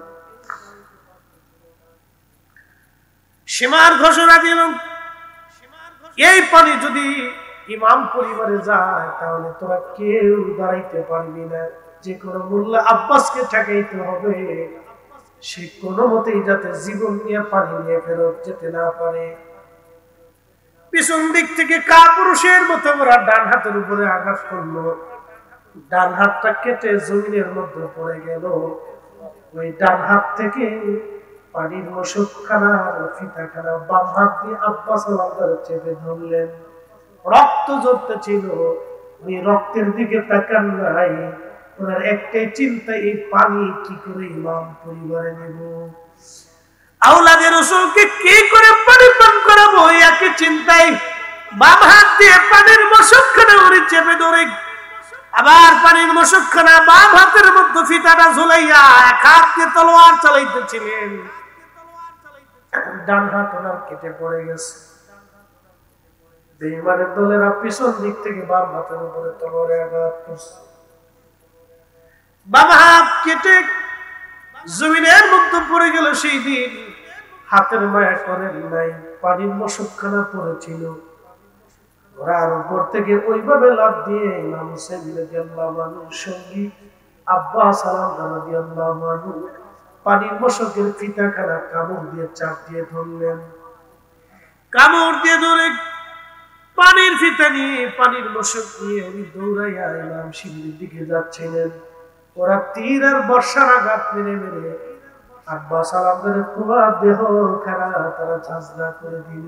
সীমার ঘোষণা দিল, এই পানি যদি ইমাম পরিবারে যায় তাহলে তোরা কেউ দাঁড়াইতে পারবি না, যে কোনো মূল্যে আব্বাসকে ঠেকাইতে হবে। সে কোনো মতেই যাতে জীবন নিয়ে পানি নিয়ে ফেরত যেতে না পারে। পিছন দিক থেকে কাপুরুষের মতো ওরা ডান হাতের উপরে আঘাত করলো, ডান হাতটা কেটে জমিনের মধ্যে পড়ে গেল। ওই ডান হাত থেকে পানির মশকখানা ফিতাখানা বাম হাত দিয়ে আব্বাস আলামদার চেপে ধরলেন। রক্ত ঝরতে ছিল, ওই রক্তের দিকে তাকান নাই। ওনার একটাই চিন্তা, এই পানি কি করে ইমাম পরিবারে নেব, আওলাদে রাসূলকে কি করে পানি পান করাবো, একই চিন্তায় বাম হাত দিয়ে পানির মশকখানা উনি চেপে ধরে, আবার পানির মশকখানা বাম হাতের মধ্যে ফিতাটা ঝুলাইয়া এক হাত দিয়ে তলোয়ার চালাইতেছিলেন। ডান হাত ওনার কেটে পড়ে গেছে। বেঈমানের দলেরা পিছন দিক থেকে বাম হাতের উপরে তলোয়ারে আঘাত করছে। বাম হাত কেটে জমিনের মধ্যে পড়ে গেল। সেই দিন হাতের মায়া করেন নাই, পানির মশকখানা পড়েছিল। ঘোড়ার উপর থেকে ওইভাবে লাফ দিয়ে ইমাম হুসাইন রাদিয়াল্লাহু আনহুর সঙ্গী আব্বাস রাদিয়াল্লাহু আনহু পানির মশকের ফিতাখানা কামড় দিয়ে চাপ দিয়ে ধরলেন। কামড় দিয়ে ধরে পানির ফিতা নিয়ে পানির মশক নিয়ে উনি দৌড়াইয়া ইমাম শিবিরের দিকে যাচ্ছিলেন। ওরা তীর আর বর্ষার আঘাত মেরে মেরে আব্বাস আলামদারের পুরো দেহ খানা তারা ঝাঁঝরা করে দিল।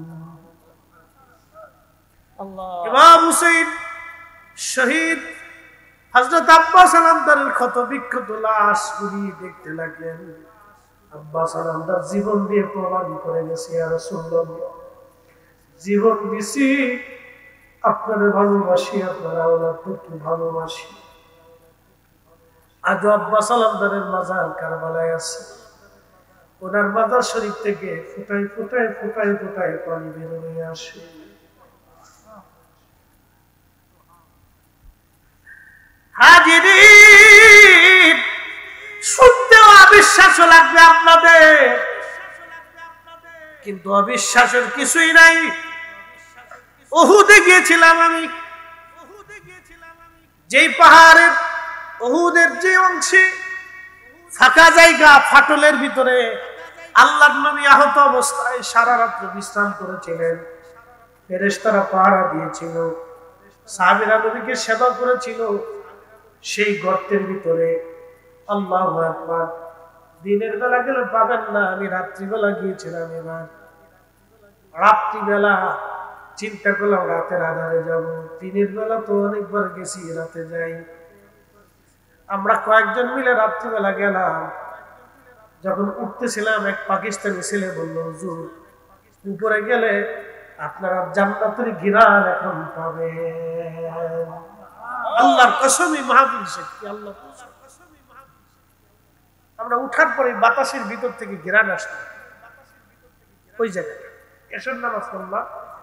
ইমাম হুসাইন শহীদ হযরত আব্বাস আলামদারের ক্ষত বিক্ষত লাশ গুলি দেখতে লাগলেন। আব্বাস আলামদার জীবন দিয়ে প্রমাণ করে গেছে, ইয়া রাসূলুল্লাহ জীবন দিছি, আপনারে ভালোবাসি, আপনার আওলাদকে ভালোবাসি। আজ আব্বাস আলামদারের মাজার কারবালায় আছে। ওনার মাজার শরীফ থেকে ফুটাই ফুটাই ফুটাই ফুটাই পানি বের হয়ে আসে। হাজিরিন, শুনতেও অবিশ্বাস লাগবে আপনাদের, কিন্তু অবিশ্বাসের কিছুই নাই। উহুদে গিয়েছিলাম আমি, যেই পাহাড়ের উহুদের যে অংশে ফাঁকা জায়গা, ফাটলের ভিতরে আল্লাহর নবী আহত অবস্থায় সারা রাত্র বিশ্রাম করেছিলেন। ফেরেশতারা পাহারা দিয়েছিল, সাহাবীরা নবীকে সেবা করেছিল। সেই গর্তের ভিতরে আল্লাহু আকবার, দিনের বেলা গেলে পাবেন না, আমি রাত্রিবেলা গিয়েছিলাম। এবার রাত্রিবেলা চিন্তা করলাম রাতের আধারে যাব, দিনের বেলা তো অনেকবার গেছি, রাতে যাই। আমরা কয়েকজন মিলে রাত্রিবেলা গেলাম। যখন উঠতেছিলাম এক পাকিস্তানি ছেলে বলল, হুজুর উপরে গেলে আপনারা জান্নাতের ঘিরান এখন পাবেন। আল্লাহর কসমই মাহফিল শক্তি, আল্লাহ। আমরা উঠার পরে বাতাসের ভিতর থেকে ঘিরান আসতো ওই জায়গায়। এসর নামাজ পড়লাম,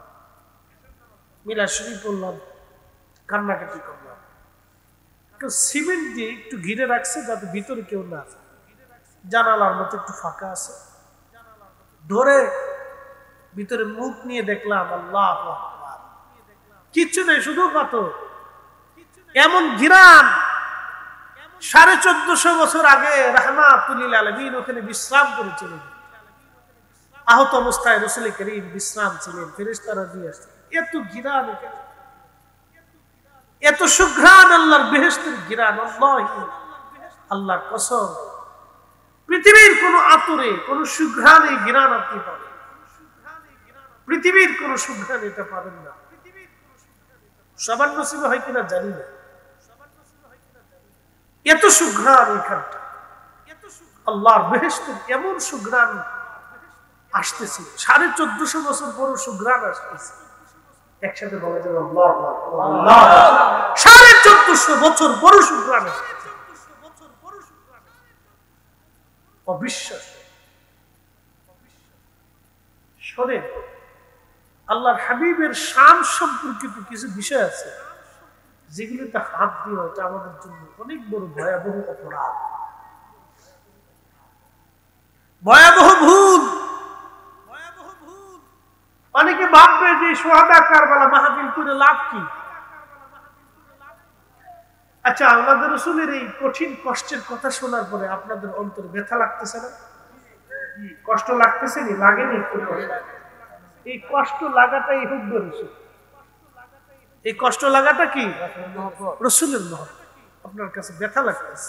মিলাদ শরীফ পড়লাম, কান্নাকাটি করলাম। একটু সিমেন্ট দিয়ে একটু ঘিরে রাখছে যাতে ভিতরে কেউ না আছে, জানালার মতো একটু ফাঁকা আছে। ধরে ভিতরে মুখ নিয়ে দেখলাম, আল্লাহু আকবার, কিচ্ছু নেই, শুধু পাথর। এমন ঘিরান সাড়ে চোদ্দশো বছর আগে রাহমাতুল লিল আলামিন ওখানে বিশ্রাম করেছিলেন। আহত অবস্থায় রাসূল করিম বিশ্রাম ছিলেন, ফেরেশতারা দিয়ে আসছে। এত ঘিরান, এত সুঘ্রাণ, আল্লাহর বেহেশতের ঘিরান। আল্লাহি, আল্লাহর কসম, পৃথিবীর কোন আতরে কোন সুঘ্রাণে ঘিরান আপনি পাবেন, পৃথিবীর কোন সুঘ্রাণ এটা পাবেন না। সবার নসিবে হয় কিনা জানি না, এত সুঘ্রাণ এখানটা। আল্লাহর বেহেশতের এমন সুঘ্রাণ আসতেছে, সাড়ে চোদ্দশো বছর পর সুঘ্রাণ আসতেছে। একসাথে বলা যাবে আল্লাহু আকবার। সাড়ে চোদ্দশো বছর পর সুঘ্রাণ আসতেছে, অবিশ্বাস। শোনেন, আল্লাহর হাবিবের শান সম্পর্কিত কিছু বিষয় আছে যেগুলিতে হাত দিয়ে হয়তো আমাদের জন্য অনেক বড় ভয়াবহ অপরাধ, ভয়াবহ ভুল। অনেকে ভাববে যে সুহাদা কারবালা মাহফিল করে লাভ কি? আচ্ছা, আল্লাহর রাসূলের এই কঠিন কষ্টের কথা শোনার পরে আপনাদের অন্তর ব্যথা লাগতেছে না? কষ্ট লাগতেছে নি? লাগেনি? একটু এই কষ্ট লাগাটাই হুব্ব রাসূল। এই কষ্ট লাগাটা কি? রাসূলের মহব্বত। আপনার কাছে ব্যথা লাগতেছে।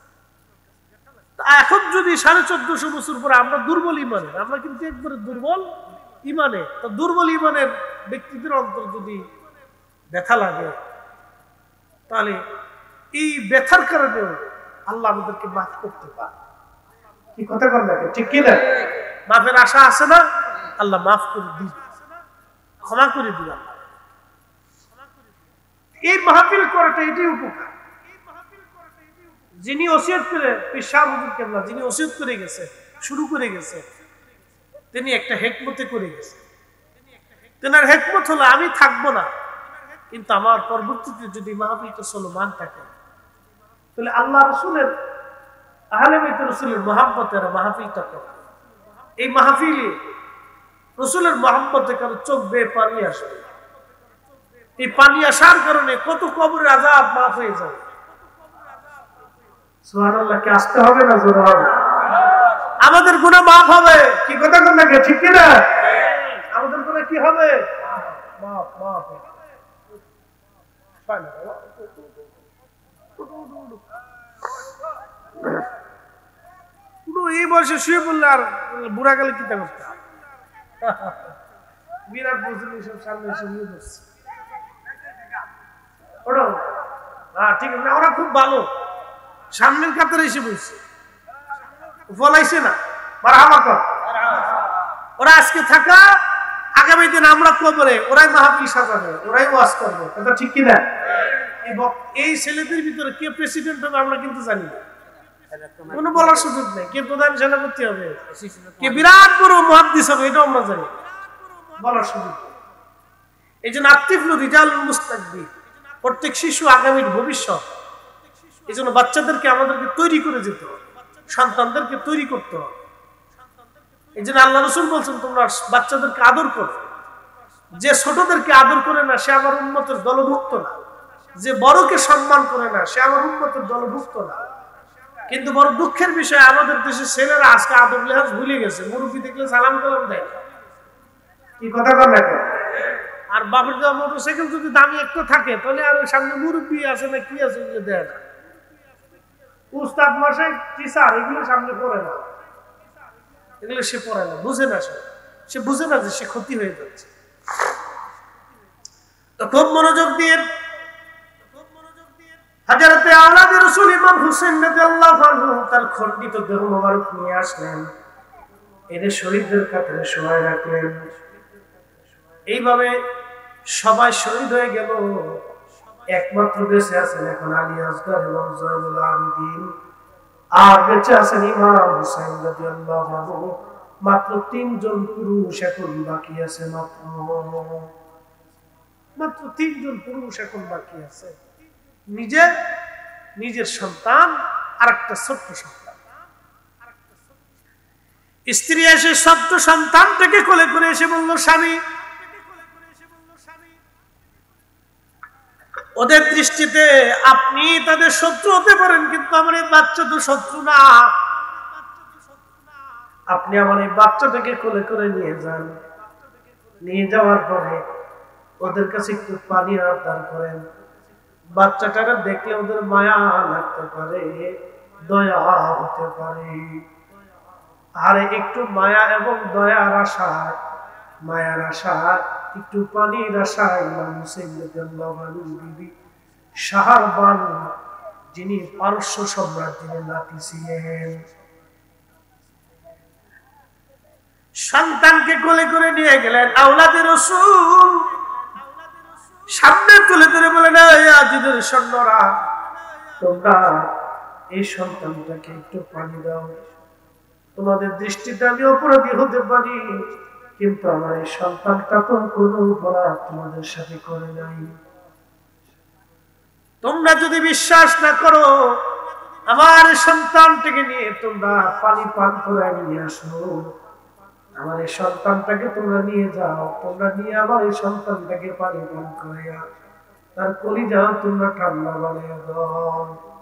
এখন যদি সাড়ে চোদ্দশো বছর পরে আমরা দুর্বল ইমানে, আমরা কিন্তু একবারে দুর্বল ইমানে, তো দুর্বল ইমানের ব্যক্তিদের অন্তর যদি ব্যথা লাগে, তাহলে এই ব্যথার কারণে আল্লাহ আমাদেরকে মাফ করতে পারে। কি কথা বল না? ঠিক কি না? মাফের আশা আছে না? আল্লাহ মাফ করে দিবে, ক্ষমা করে দিবে। এই মাহফিল করাটা এটাই উপকার। যিনি ওসিয়ত করে, পীর সাহেব হুজুর কেবলা যিনি ওসিয়ত করে গেছে, শুরু করে গেছে, তিনি একটা হেকমতে করে গেছে। তেনার হেকমত হলো আমি থাকবো না, কিন্তু আমার পরবর্তীতে যদি মাহফিলটা চলমান থাকে, তাহলে আল্লাহ রাসূলের আহলে বাইত রাসূলের মহব্বতের মাহফিলটা করে। এই মাহফিলে রাসূলের মহব্বতে কারো চোখ বেয়ে পানি আসবে। এই পানি আসার কারণে কত কবরের আযাব মাফ হয়ে যায়। সুবহানাল্লাহ। কে আসতে হবে না? জোরে হবে। আমাদের গুনাহ মাফ হবে। কি কথা বল না? ঠিক কি না? আমাদের গুনাহ কি হবে? মাফ মাফ হবে। এই বয়সে শুয়ে পড়লে আর বুড়া গেলে কি করতে হবে? বিরাট বুঝলি সব সামনে এসে নিয়ে বসছে। ওরা হ্যাঁ ঠিক আছে, ওরা খুব ভালো, সামনের কাতারে এসে বসছে, ফলাইছে না। ওরা আজকে থাকা, আগামী দিন আমরা কবরে, ওরাই মাহফিল সাজাবে, ওরাই ওয়াজ করবে। এটা ঠিক কিনা? এই ছেলেদের ভিতরে কে প্রেসিডেন্ট হবে আমরা কিন্তু জানি না, কোনো বলার সুযোগ নেই। কে প্রধান সেনাপতি হবে, কে বিরাট বড় মুহাদ্দিস হবে, এটাও আমরা জানি, বলার সুযোগ নেই। এই জন্য আতিফুল রিজালুল মুস্তাকবির, প্রত্যেক শিশু আগামীর ভবিষ্যৎ। এই জন্য বাচ্চাদেরকে আমাদেরকে তৈরি করে যেতে হবে, সন্তানদেরকে তৈরি করতে হবে। এই জন্য আল্লাহ রাসূল বলছেন তোমরা বাচ্চাদেরকে আদর করো। যে ছোটদেরকে আদর করে না সে আমার উম্মতের দলভুক্ত না, যে বড়কে সম্মান করে না সে আমার উম্মতের দলভুক্ত না। কিন্তু বড় দুঃখের বিষয়, আমাদের দেশের ছেলেরা আজকে আদব লেহাজ ভুলে গেছে। মুরব্বী দেখলে সালাম কালাম দেয়। কি কথা বল না? আর বাপের দেওয়া মোটরসাইকেল যদি দামি একটা থাকে, তাহলে আর সামনে মুরব্বী আছে না কি আছে দেয় না। উস্তাদ মশাই, টিচার, এগুলো সামনে পড়ে না, এগুলো সে পড়ে না, বুঝে না। সে সে বুঝে না যে সে ক্ষতি হয়ে যাচ্ছে। তো খুব মনোযোগ দিয়ে হযরতে আওলাদে রাসূল ইমাম হুসাইন রাদিয়াল্লাহু আনহু তার খণ্ডিত দেহ মোবারক নিয়ে আসলেন, এনে শহীদদের কাতারে শোয়াই রাখলেন। এইভাবে সবাই শহীদ হয়ে গেল। একমাত্র বেঁচে আছেন এখন আলী আসগর এবং জয়নুল আবেদিন, আর বেঁচে আছেন ইমাম হুসাইন রাদিয়াল্লাহু আনহু। মাত্র তিনজন পুরুষ এখন বাকি আছে, মাত্র মাত্র তিনজন পুরুষ এখন বাকি আছে। নিজের নিজের সন্তান আর একটা ছোট্ট সন্তান। স্ত্রী এসে ছোট্ট সন্তানটাকে কোলে করে এসে বলল, স্বামী, ওদের দৃষ্টিতে আপনি তাদের শত্রু হতে পারেন, কিন্তু আমার এই বাচ্চা তো শত্রু না। আপনি আমার এই বাচ্চাটাকে কোলে করে নিয়ে যান। নিয়ে যাওয়ার পরে ওদের কাছে একটু পানি আবদার করেন। বাচ্চাটাকে দেখলে ওদের মায়া লাগতে পারে, দয়া হতে পারে। আর একটু মায়া এবং দয়ার আশা, মায়ার আশা, একটু পানির আশা ইমাম হুসাইন রাদিয়াল্লাহু আনহু বিবি শাহরবান, যিনি পারস্য সম্রাট, যিনি নাতি ছিলেন, সন্তানকে কোলে করে নিয়ে গেলেন। আওলাদে রাসূল সামনে তুলে ধরে বলেন, এই আজিদের সৈন্যরা, তোমরা এই সন্তানটাকে একটু পানি দাও। তোমাদের দৃষ্টিতে আমি অপরাধী হতে পারি, কিন্তু আমার এই সন্তানটা তো কোনো অপরাধ তোমাদের সাথে করে নাই। তোমরা যদি বিশ্বাস না করো, আমার সন্তানটাকে নিয়ে তোমরা পানি পান করে আমি নিয়ে আসো। আমার এই সন্তানটাকে তোমরা নিয়ে যাও, তোমরা নিয়ে আমার এই সন্তানটাকে পানি পান করাইয়া তার কলিজা তোমরা ঠান্ডা বানিয়ে দাও।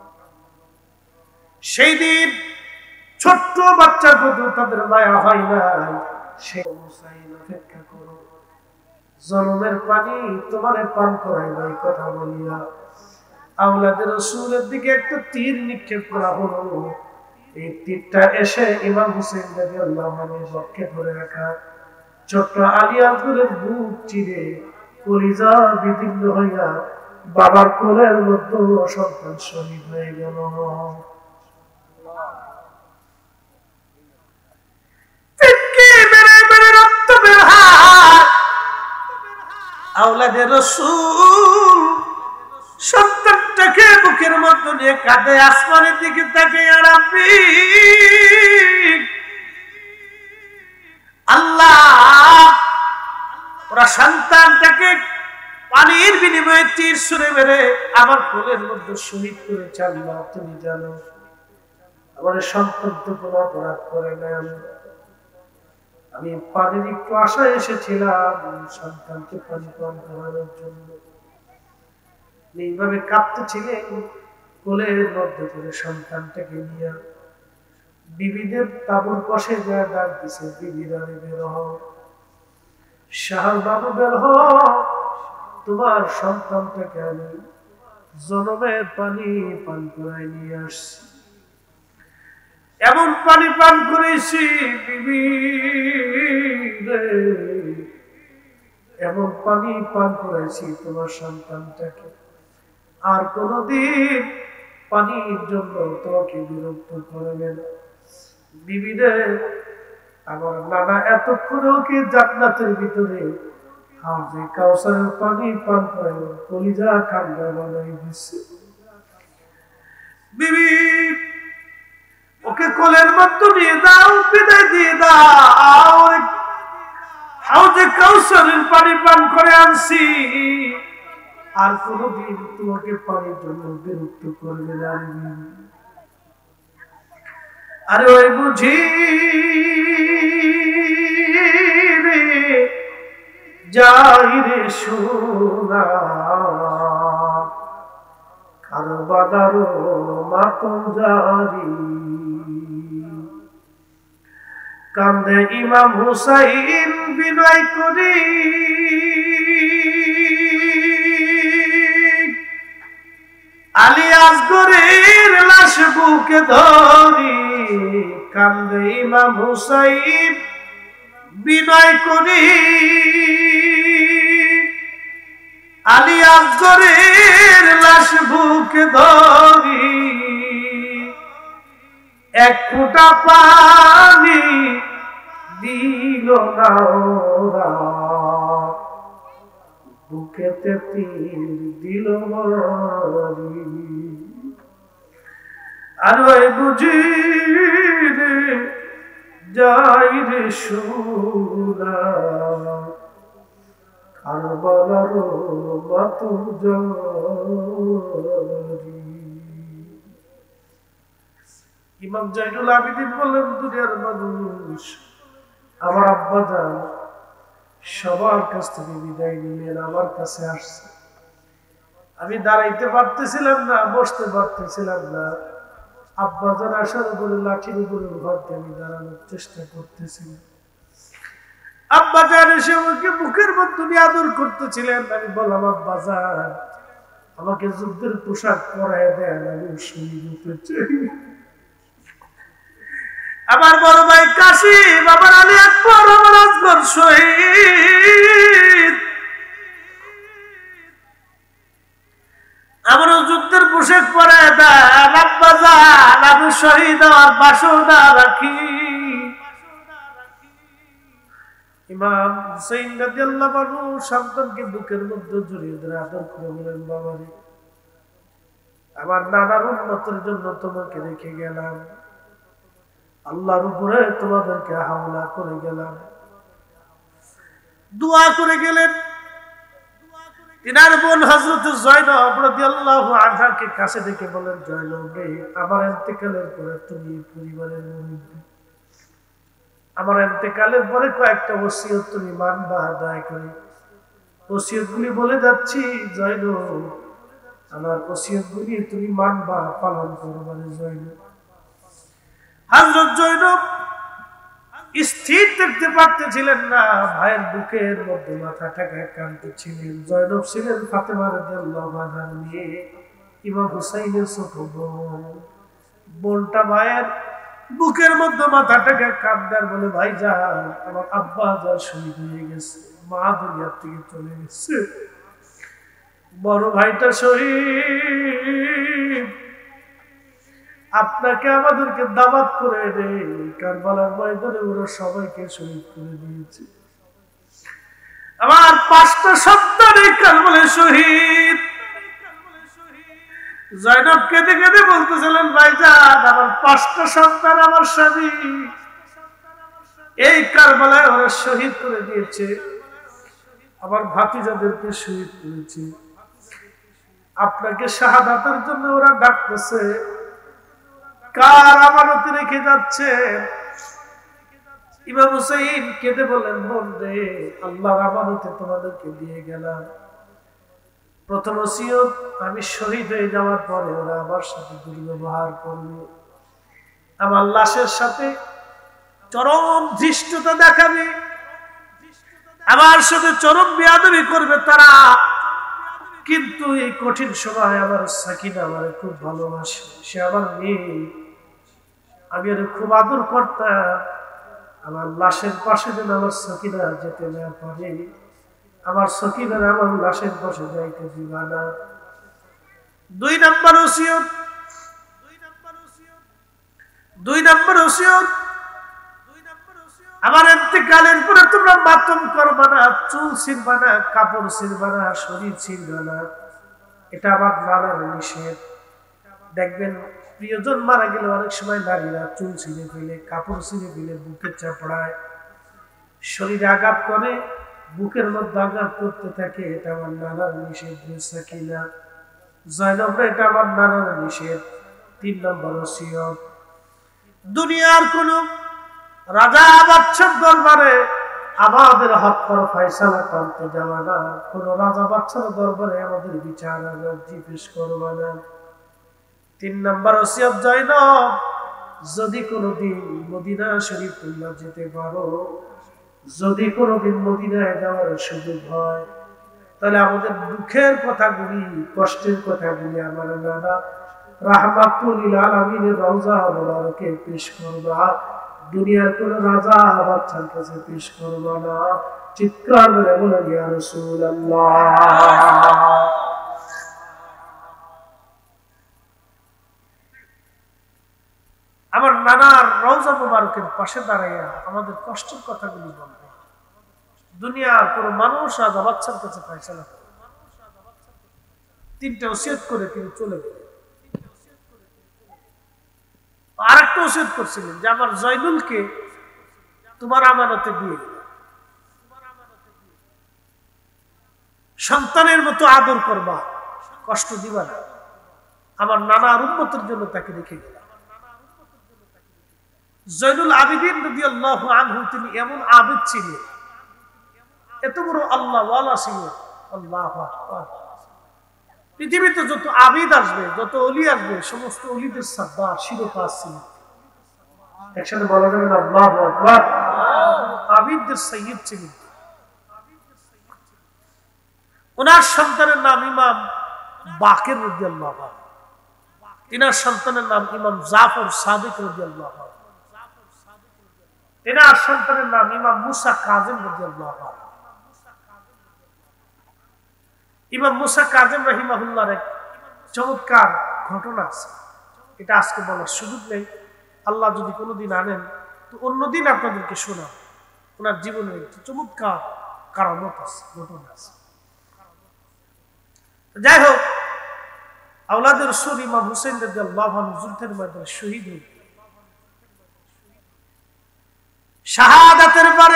সেই দিন ছোট্ট বাচ্চার প্রতি তাদের মায়া হয় নাই। সে হুসাইন অপেক্ষা করো, জনমের পানি তোমারে পান করাই নাই কথা বলিয়া আওলাদের রাসূলের দিকে একটা তীর নিক্ষেপ করা হলো। এই তীরটা এসে ইমাম হুসাইন রাদিয়াল্লাহু আনহুর বক্ষে ধরে রাখা ছোট্ট আলী আসগরের বুক চিরে কলিজা বিদীর্ণ হইয়া বাবার কোলের মধ্যে সন্তান শহীদ হয়ে গেল। আওলাদের রাসূল সন্তানটাকে বুকের মধ্যে নিয়ে কাঁদে, আসমানের দিকে তাকিয়ে রাব্বি আল্লাহ, ওরা সন্তানটাকে পানির বিনিময়ে তীর ছুঁড়ে মেরে আমার কোলের মধ্যে শহীদ করেছে। আল্লাহ তুমি জানো আমার সন্তান তো কোনো অপরাধ করে নাই, আমি পানির একটু আশায় এসেছিলাম সন্তানকে পানি পান করানোর জন্য। এইভাবে কাঁদতেছিলেন, কোলের মধ্যে করে সন্তানটাকে নিয়ে বিবিদের তাবুর পাশে যা ডাক দিছে, বিবিরা বের হও, শাহর বাবু বের হও, তোমার সন্তানটাকে আমি জনমের পানি পান করাই নিয়ে আসছি। এমন পানি পান করেছি বিবি, এমন পানি পান করেছি তোমার সন্তানটাকে আর কোনদিন পানির জন্য তোমাকে বিরক্ত করবে না। বিবিরে আমার নানা এতক্ষণ ওকে জান্নাতের ভিতরে হাউজে কাউসারের পানি পান করে কলিজা ঠান্ডা বানাই দিচ্ছে। বিবি ওকে কোলের মধ্যে নিয়ে দাও, বিদায় দিয়ে দাও, হাউজে কাউসারের পানি পান করে আনছি, আর কোনদিন তোমাকে পানির জন্য বিরক্ত করবে না। আরে ওই বুঝি রে যাই রে সোনা কারবালার মাতম জারি, কান্দে ইমাম হুসাইন বিনয় করি, আলী আসগরের লাশ বুকে ধরি, কান্দে ইমাম হুসাইন বিনয় করি, আলী আসগরের লাশ বুকে ধরি, এক ফোঁটা পানি দিল না ওরা, বুকেতে তীর দিল মারি, আর ওই বুঝি রে যাই রে সোনা কারবালার মাতম জারি। ইমাম জাইনুল আবেদিন বললেন, দুনিয়ার মানুষ আমার আব্বা জান সবার কাছ থেকে বিদায় নিলেন, আমার কাছে আসছে, আমি দাঁড়াইতে পারতেছিলাম না, বসতে পারতেছিলাম না, আব্বা জান আসার উপরে লাঠির উপরে ঘর দিয়ে আমি দাঁড়ানোর চেষ্টা করতেছিলাম। আব্বা জান এসে আমাকে বুকের মধ্যে নিয়ে আদর করতেছিলেন। আমি বললাম, আব্বা জান আমাকে যুদ্ধের পোশাক পরায় দেন, আমি শহীদ হতে চাই। আমার বড় ভাই কাশিম, আমার আলী আকবর, আমার আসগর শহীদ, আমার যুদ্ধের পোশাক পরায় দেন আব্বা জান, আমি শহীদ হওয়ার বাসনা রাখি। ইমাম হুসাইন রাদিয়াল্লাহু আনহু সন্তানকে বুকের মধ্যে জড়িয়ে ধরে আদর করে বলেন, বাবারে আমার নানার উন্নতির জন্য তোমাকে রেখে গেলাম, আল্লাহর উপরে তোমাদেরকে হামলা করে গেলাম। দোয়া করে গেলেন। তিনার বোন হযরত জয়নব রাদিয়াল্লাহু আনহাকে কাছে ডেকে বলেন, জয়নব রে, আমার ইন্তেকালের পরে তুমি পরিবারের মুরব্বি, আমার ইন্তেকালের পরে কয়েকটা ওসিয়ত তুমি মানবা, দয়া করে ওসিয়তগুলি বলে যাচ্ছি জয়নব, আমার ওসিয়তগুলি তুমি মানবা, পালন করবা জয়নব। হযরত জয়নব স্থির দেখতে পারতেছিলেন না, ভাইয়ের বুকের মধ্যে মাথাটাকে কাঁদতেছিলেন। জয়নব ছিলেন ফাতেমা রাদিয়াল্লাহু আনহার মেয়ে, ইমাম হুসাইনের ছোট বোন। বোনটা ভাইয়ের বুকের মধ্যে মাথাটাকে কাঁদার বলে, ভাই যান, আমার আব্বা যা শহীদ হয়ে গেছে, মা দুনিয়ার থেকে চলে গেছে, বড় ভাইটা শহীদ, আপনাকে আমাদেরকে দাওয়াত করে দে, কারবালার ময়দানে ওরা সবাইকে শহীদ করে দিয়েছে, আমার পাঁচটা সন্তান এই কারবালায় শহীদ। জয়নব কেঁদে কেঁদে বলতেছিলেন, ভাইজান, আমার পাঁচটা সন্তান, আমার স্বামী এই কারবালায় ওরা শহীদ করে দিয়েছে, আমার ভাতিজাদেরকে শহীদ করেছে, আপনাকে শাহাদাতের জন্য ওরা ডাকতেছে, কার আমানতে রেখে যাচ্ছে? ইমাম হুসাইন কেঁদে বলেন, বোন রে, আল্লাহর আমানতে তোমাদেরকে দিয়ে গেলাম। প্রথম ওসিয়ত, আমি শহীদ হয়ে যাওয়ার পরে ওরা আমার সাথে দুর্ব্যবহার করবে, আমার লাশের সাথে চরম ধৃষ্টতা দেখাবে, আমার সাথে চরম বেয়াদবি করবে তারা। কিন্তু এই কঠিন সময় আমার সাকিনা আমার খুব ভালোবাসে, সে আমার মেয়ে, আমি ওর খুব আদর করতাম, আমার লাশের পাশে যেন আমার সাকিনা যেতে না পারে, আমার সকিনার আমার লাশের পাশে যাইতে দিবা না। দুই নম্বর ওসিয়ত, দুই নম্বর ওসিয়ত, আমার ইন্তেকালের পরে তোমরা মাতম করবা না, চুল ছিঁড়বা না, কাপড় ছিঁড়বা না, শরীর ছিঁড়বা না, এটা আমার নানার নিষেধ। দেখবেন প্রিয়জন মারা গেলে অনেক সময় নারীরা চুল ছিঁড়ে ফেলে, কাপড় ছিঁড়ে ফেলে, বুকে চাপড়ায়, শরীরে আঘাত করে, বুকের মধ্যে আঘাত করতে থাকে, এটা আমার নানার নিষেধ। সাকিনা, জয়নব, এটা আমার নানার নিষেধ। তিন নম্বর ওসিয়ত, দুনিয়ার কোন রাজা বাদশার দরবারে আমাদের হক করা ফয়সালা করতে যাওয়া না, কোন রাজা বাদশার দরবারে আমাদের বিচার জিজ্ঞেস করবা না। তিন নম্বর ওসিয়ত, জয়নব, যদি কোনোদিন মদিনা শরীফ তোমরা যেতে পারো, যদি কোনোদিন মদিনায় যাওয়ার সুযোগ হয়, তাহলে আমাদের দুঃখের কথাগুলি, কষ্টের কথাগুলি আমার নানা রাহমাতুল লিল আলামিনের রওজা মোবারকে পেশ করবা, দুনিয়ার কোন রাজা বাদশার কাছে পেশ করবা না। চিৎকার করে বলে, ইয়া রাসূলুল্লাহ। আমার নানার রওজা মোবারকের পাশে দাঁড়াইয়া আমাদের কষ্টের কথাগুলি বলবে, দুনিয়ার কোন মানুষ রাজা বাদশার কাছে ফয়সালা করে। তিনটা ওসিয়ত করে তিনি চলে গেলেন। আর একটা ওসিয়ত করছিলেন যে আমার জয়নুলকে তোমার আমানতে দিয়ে দিলাম, সন্তানের মতো আদর করবা, কষ্ট দিবা না, আমার নানার উম্মতের জন্য তাকে রেখে গেলাম। জয়নুল আবিদিন রাদিয়াল্লাহু আনহু, তিনি এমন আবিদ ছিলেন, এত বড় আল্লাহ ওয়ালা ছিলেন। আল্লাহু আকবার। পৃথিবীতে যত আবিদ আসবে, যত ওলি আসবে, সমস্ত ওলিদের সর্দার শিরোপা ছিলেন। একসাথে বলা যাবে না আল্লাহু আকবার? আবিদদের সৈয়দ ছিলেন। ওনার সন্তানের নাম ইমাম বাকের রাদিয়াল্লাহু আনহু, তিনার সন্তানের নাম ইমাম জাফর সাদিক রাদিয়াল্লাহু আনহু, তিনার সন্তানের নাম ইমাম মুসা কাজিম রাদিয়াল্লাহু আনহু। ইমাম মুসা কাজিম রাহিমাহুল্লাহর এক চমৎকার ঘটনা আছে, এটা আজকে বলার সুযোগ নেই, আল্লাহ যদি কোনোদিন আনেন তো অন্যদিন আপনাদেরকে শোনাব। ওনার জীবনের একটি চমৎকার কারামত আছে, ঘটনা আছে। যাই হোক, আওলাদের রাসূল ইমাম হুসাইন রাদিয়াল্লাহু আনহু যুদ্ধের ময়দানে শহীদ হয়ে শাহাদাতের পরে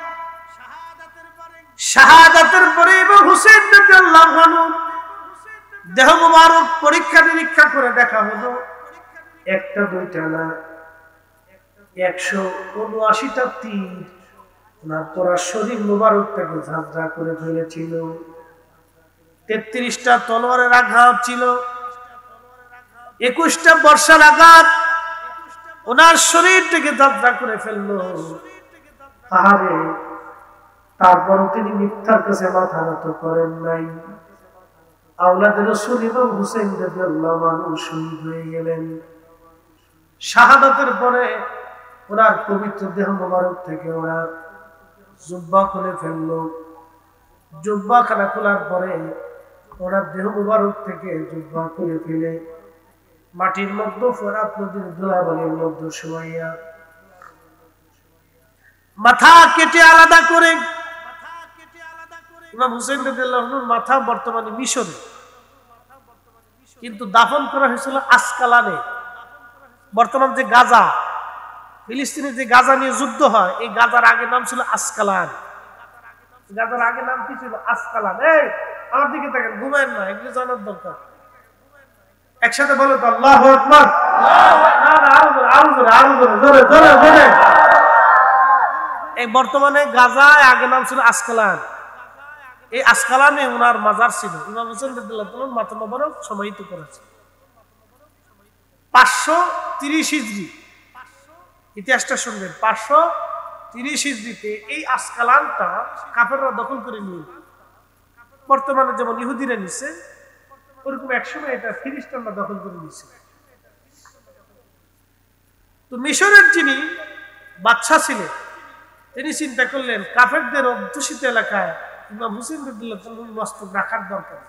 শাহাদাতের পরে ইমাম হুসাইন রাদিয়াল্লাহু আনহু দেহ মুবারক পরীক্ষা নিরীক্ষা করে দেখা হলো, একটা দুইটা না, একশো উনআশিটা তীর ওনার পুরা শরীর মুবারক থেকে ঝাঁঝরা করে ফেলেছিল। তেত্রিশটা তলোয়ারের আঘাত ছিল, একুশটা বর্ষার আঘাত ওনার শরীর থেকে ঝাঁঝরা করে ফেললো। আহারে, তারপর তিনি মিথ্যার কাছে মাথা নত করেন নাই। আওলাদে রাসূল ইমাম হুসাইন রাদিয়াল্লাহু আনহু শহীদ হয়ে গেলেন। শাহাদাতের পরে ওনার পবিত্র দেহ মোবারক থেকে ওরা জুব্বা খুলে ফেললো। জুব্বা খানা খোলার পরে ওনার দেহ মোবারক থেকে জুব্বা খুলে ফেলে মাটির মধ্যে ফোরাত নদীর ধুলাবালির মধ্যে শোয়াইয়া মাথা কেটে আলাদা করে, ইমাম হুসাইন রাদিয়াল্লাহু আনহুর মাথা বর্তমানে মিশরে, কিন্তু দাফন করা হয়েছিল আসকালানে। বর্তমান যে গাজা, ফিলিস্তিনের যে গাজা নিয়ে যুদ্ধ হয়, এই গাজার আগে নাম ছিল আসকালান। গাজার আগে নাম কি ছিল? আসকালান। এই আমার দিকে দেখেন, ঘুমায়েন না, এগুলো জানার দরকার। একসাথে বলো তো আল্লাহু আকবার। না না, আরো জোরে, আরো জোরে, আরো জোরে, জোরে জোরে জোরে। এই বর্তমানে গাজায় আগে নাম ছিল আসকালান। এই আসকালানে ওনার মাজার ছিল। ইমাম হুসাইন রাদিয়াল্লাহু আনহু মাথা মোবারক সমাহিত করেছে পাঁচশো তিরিশ হিজরি। ইতিহাসটা শুনবেন, পাঁচশো তিরিশ হিজরিতে এই আসকালানটা কাফেররা দখল করে নিয়ে, বর্তমানে যেমন ইহুদিরা নিচ্ছে, ওরকম একসময় এটা ফিলিস্তিনরা দখল করে নিচ্ছে। তো মিশরের যিনি বাদশা ছিলেন, তিনি চিন্তা করলেন কাফেরদের অধ্যুষিত এলাকায় ইমাম হুসাইন রাদিয়াল্লাহু আনহুর মস্তক রাখার দরকার।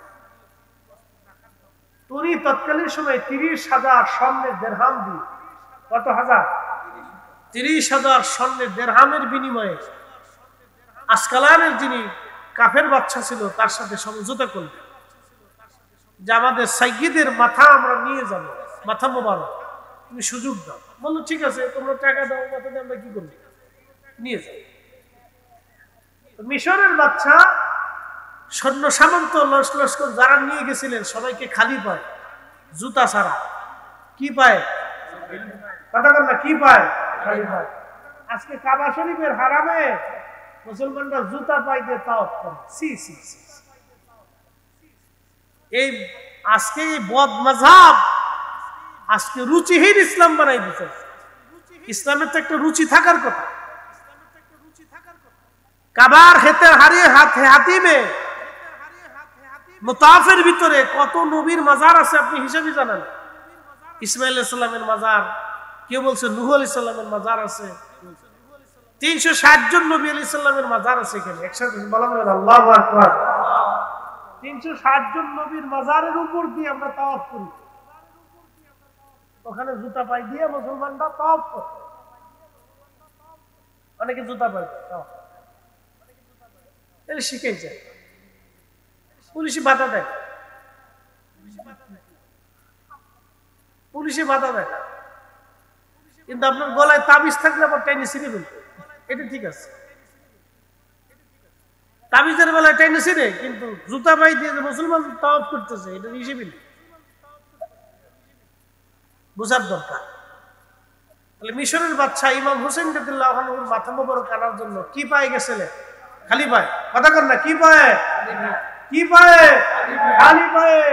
উনি তৎকালীন সময় তিরিশ হাজার স্বর্ণের দেরহাম দিয়ে, কত হাজার? তিরিশ হাজার স্বর্ণের দেরহামের বিনিময়ে আসকালানের যিনি কাফের বাদশা ছিল তার সাথে সমঝোতা করলেন যে আমাদের সাইয়্যিদের মাথা আমরা নিয়ে যাব, মাথা মোবারক তুমি সুযোগ দাও। বললো ঠিক আছে, তোমরা টাকা দাও, মাথা দিয়ে আমরা কি করবো, নিয়ে যাও। মিশরের বাদশা সৈন্য সামন্ত লস্কর যারা নিয়ে গেছিলেন সবাইকে খালি পায়, জুতা ছাড়া। কি পায়? কথা বল না, কি পায়? খালি পায়। আজকে কাবা শরীফের হারামে মুসলমানরা জুতা পাইতে তাওয়াফ করে। সি সি সি। এই আজকে এই বদ মাযহাব আজকে রুচিহীন ইসলাম বানাই দিতে। ইসলামের তো একটা রুচি থাকার কথা। কাবার হেতে হারিয়ে হাতে হাতিমে মুতাফের ভিতরে কত নবীর মাজার আছে আপনি হিসাবে জানেন? ইসমাইল আলাইহিস সালামের মাজার, কেউ বলছে নূহ আলাইহিস সালামের মাজার আছে, তিনশো ষাট জন নবী আলাইহিস সালামের মাজার আছে এখানে। একসাথে বলা বলেন আল্লাহু আকবার। তিনশো ষাট জন নবীর মাজারের উপর দিয়ে আমরা তাওয়াফ করি। ওখানে জুতা পাই দিয়ে মুসলমানরা তাওয়াফ করে। অনেকে জুতা পাই তাওয়াফ শিখে যায়, পুলিশে বাধা দেয়, পুলিশে বাধা দেয়, কিন্তু আপনার গলায় তাবিজ থাকলে আবার টাইনে ছিঁড়ে ফেলবে, এটা ঠিক আছে। তাবিজের বেলায় টাইনে ছিঁড়ে, কিন্তু জুতা পাই দিয়ে মুসলমান তাওয়াফ করতেছে, এটা হিসেবে নেই, বোঝার দরকার। তাহলে মিশরের বাদশা ইমাম হুসাইন রাদিয়াল্লাহু আনহুর মাথা মোবারক আনার জন্য কি পায় গেছিলেন? খালি পায়। কথা কর না, কি পায়? কি পায়? খালি পায়।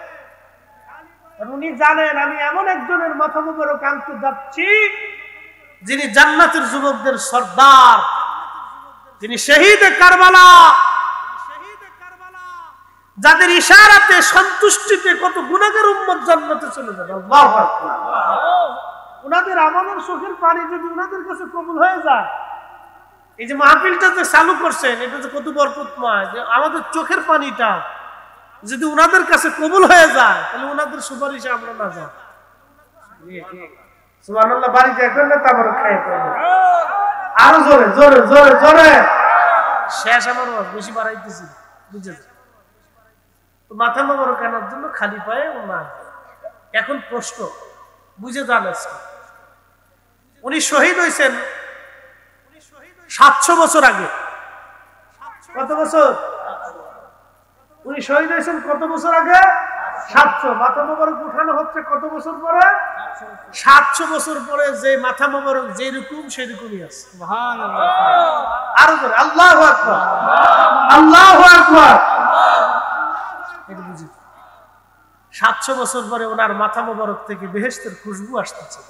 উনি জানেন আমি এমন একজনের মাথা মোবারক আনতে যাচ্ছি যিনি জান্নাতের যুবকদের সর্দার, যিনি শহীদে কারবালা, যাদের ইশারাতে সন্তুষ্টিতে কত গুনাহগার উম্মত জান্নাতে চলে যাবে। আল্লাহু আকবার। ওনাদের আমাদের চোখের পানি যদি ওনাদের কাছে কবুল হয়ে যায়, এই যে মাহফিলটা যে চালু করছেন এটা যে কত বরকতময়, যে আমাদের চোখের পানিটা যদি ওনাদের কাছে কবুল হয়ে যায় তাহলে ওনাদের সুপারিশে আমরা না যাই। সুবহানাল্লাহ। বাড়িতে এখন না তারপর খাই আরো জোরে জোরে জোরে জোরে শেষ। আমার বেশি বাড়াইতেছি, বুঝেছি। মাথা মোবারক আনার জন্য খালি পায়ে না। এখন প্রশ্ন বুঝে জানেন, উনি শহীদ হয়েছেন সাতশো বছর আগে। কত বছর? উনি শহীদ হয়েছেন কত বছর আগে? সাতশো। মাথা মোবারক উঠানো হচ্ছে কত বছর পরে? সাতশো বছর পরে। যে মাথা মোবারক যেরকম সেরকমই আছে। আরো করে আল্লাহু আকবার, আল্লাহু আকবার। এটা বুঝি সাতশো বছর পরে ওনার মাথা মোবারক থেকে বেহেশতের খুশবু আসতেছে।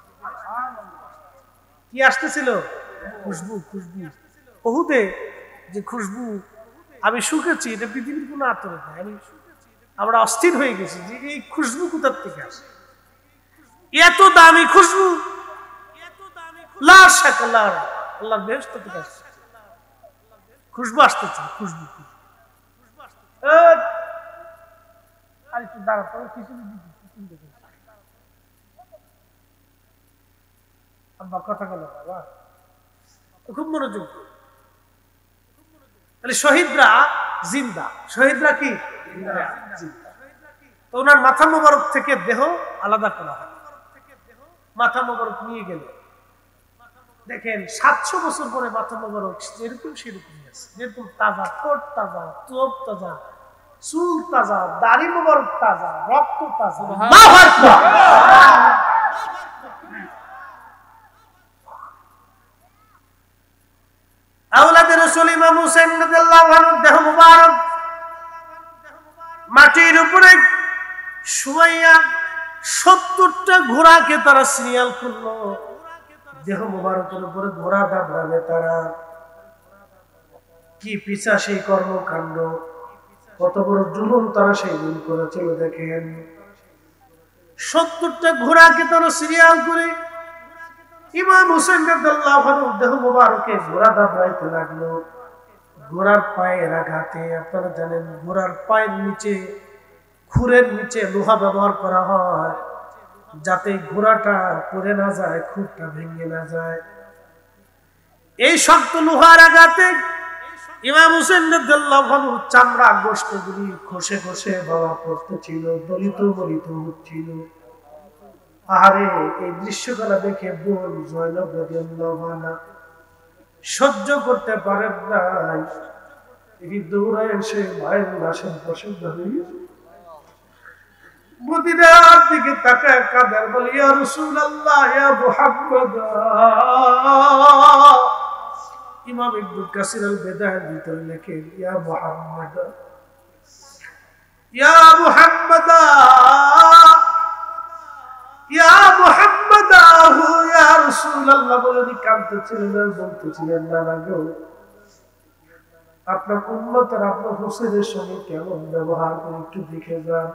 কি আসতেছিল? খুশবু। খুশবু ওহুদে যে খুশবু আমি শুকেছি, এটা পৃথিবীর কোনো আতরে নাই। আমি আমরা অস্থির হয়ে গেছি যে এই খুশবু কোথার থেকে আসে, এত দামি খুশবু। লা শাক আল্লাহ আল্লাহর বেহেশত থেকে আসছে খুশবু, আসতেছে খুশবু। আর একটু দাঁড়াতে হবে, কিছু আব্বা কথা বলো বাবা, খুব মনোযোগ। তাহলে শহীদরা জিন্দা, শহীদরা কি জিন্দা। তো ওনার মাথা মোবারক থেকে দেহ আলাদা করা হয়। মাথা মোবারক নিয়ে গেল, দেখেন সাতশো বছর পরে মাথা মোবারক যেরকম সেরকমই আছে। যেরকম তাজা, ঠোঁট তাজা, চোখ তাজা, চুল তাজা, দাড়ি মোবারক তাজা, রক্ত তাজা। আওলাদে রাসূল ইমাম হুসাইন রাদিয়াল্লাহু আনহু দেহ মোবারক মাটির উপরে শুয়াইয়া সত্তরটা ঘোড়াকে তারা সিরিয়াল করলো। দেহ মোবারকের উপরে ঘোড়া দাবড়াবে তারা। কি পিছা সেই কর্মকাণ্ড, কত বড় জুলুম তারা সেই দিন করেছিল। দেখেন সত্তরটা ঘোড়াকে তারা সিরিয়াল করে ইমাম হুসাইন রাদিয়াল্লাহু আনহু দেহ মোবারকে ঘোড়া দাবড়াইতে লাগলো। ঘোড়ার পায়ের আঘাতে, আপনারা জানেন ঘোড়ার পায়ের নিচে, খুরের নিচে লোহা ব্যবহার করা হয় যাতে ঘোড়াটা পড়ে না যায়, খুরটা ভেঙে না যায়। এই শক্ত লোহার আঘাতে ইমাম হুসাইন রাদিয়াল্লাহু আনহু চামড়া গোশতগুলি খসে খসে বাবা পড়তেছিল, দলিত বলিত হচ্ছিল। আরে এই দৃশ্যগুলো দেখে বোন জয়নব রাদিয়াল্লাহু আনহা সহ্য করতে পারেন নাই। এই দৌড়ায় এসে মায়ের লাশের পাশে দাঁড়িয়ে মদিনার দিকে তাকায় কাঁদেন, বলে ইয়া রাসূলুল্লাহ, ইয়া মুহাম্মদ। ইমাম ইবনে কাসির আল বিদায়ের ভিতরে লেখেন, ইয়া মুহাম্মদ, ইয়া মুহাম্মদ, ইয়া মুহাম্মদ, ইয়া রাসূলুল্লাহ বলে কাঁদতেছিলেন আর বলতেছিলেন, না না গো, আপনার উম্মতের আপনার হোসেনের সঙ্গে কেমন ব্যবহার করে একটু দেখে যান।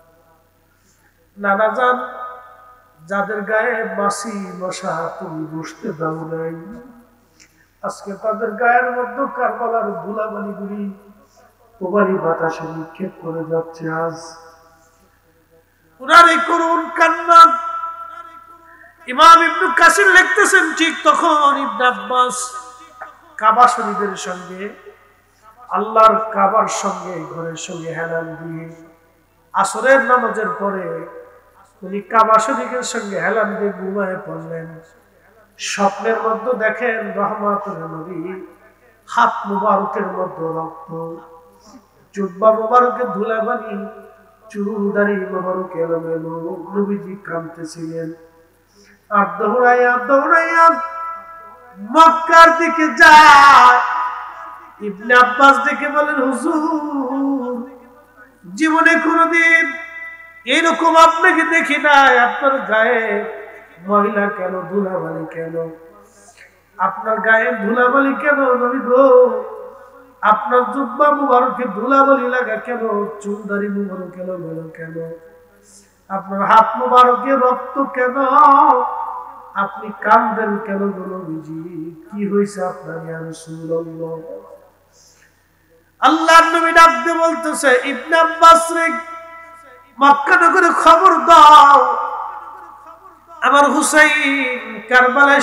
নানা যান, যাদের গায়ে মাছি মশা তুমি বসতে দাও নাই, আজকে তাদের গায়ের মধ্যে কারবালার ধুলাবালিগুলি প্রবাহী বাতাসে নিক্ষেপ করে যাচ্ছে। আজ উনার এই করুণ কান্না ইমাম ইবনে কাসির লিখতেছেন। ঠিক তখন ইবনে আব্বাস কাবা শরীফের সঙ্গে, আল্লাহর কাবার সঙ্গে ঘরের সঙ্গে হেলান দিয়ে আসরের নামাজের পরে উনি কাবা শরীফের সঙ্গে হেলান দিয়ে ঘুমায় পড়লেন। স্বপ্নের মধ্যে দেখেন রহমাতুল নবী হাত মুবারকের মধ্যে রক্ত, জুব্বা মুবারকের ধুলাবালি, চুল দাড়ি মুবারক এলোমেলো। নবীজি কাঁদতেছিলেন আর দৌড়াইয়া দৌড়াইয়া মক্কার দিকে যায়। ইবনে আব্বাস দেখে বলেন, হুজুর, জীবনে কোনদিন এরকম আপনাকে দেখি নাই। আপনার গায়ে ময়লা কেন, ধুলাবালি কেন? আপনার গায়ে ধুলাবালি কেন নবী গো? আপনার জুব্বা মুবারকে ধুলাবালি লাগা কেন? চুলদারি মুবারক কেন মেলো কেন? আপনার হাত মুবারকে রক্ত কেন? আপনি কাঁদেন কেন নবীজি? কি হয়েছে আপনার ইয়া রাসূলুল্লাহ? আল্লাহর নবী ডাক দিয়ে বলতেছে, ইবনে আব্বাস রে, মক্কা নগরে খবর দাও, আমার হুসাইন কারবালার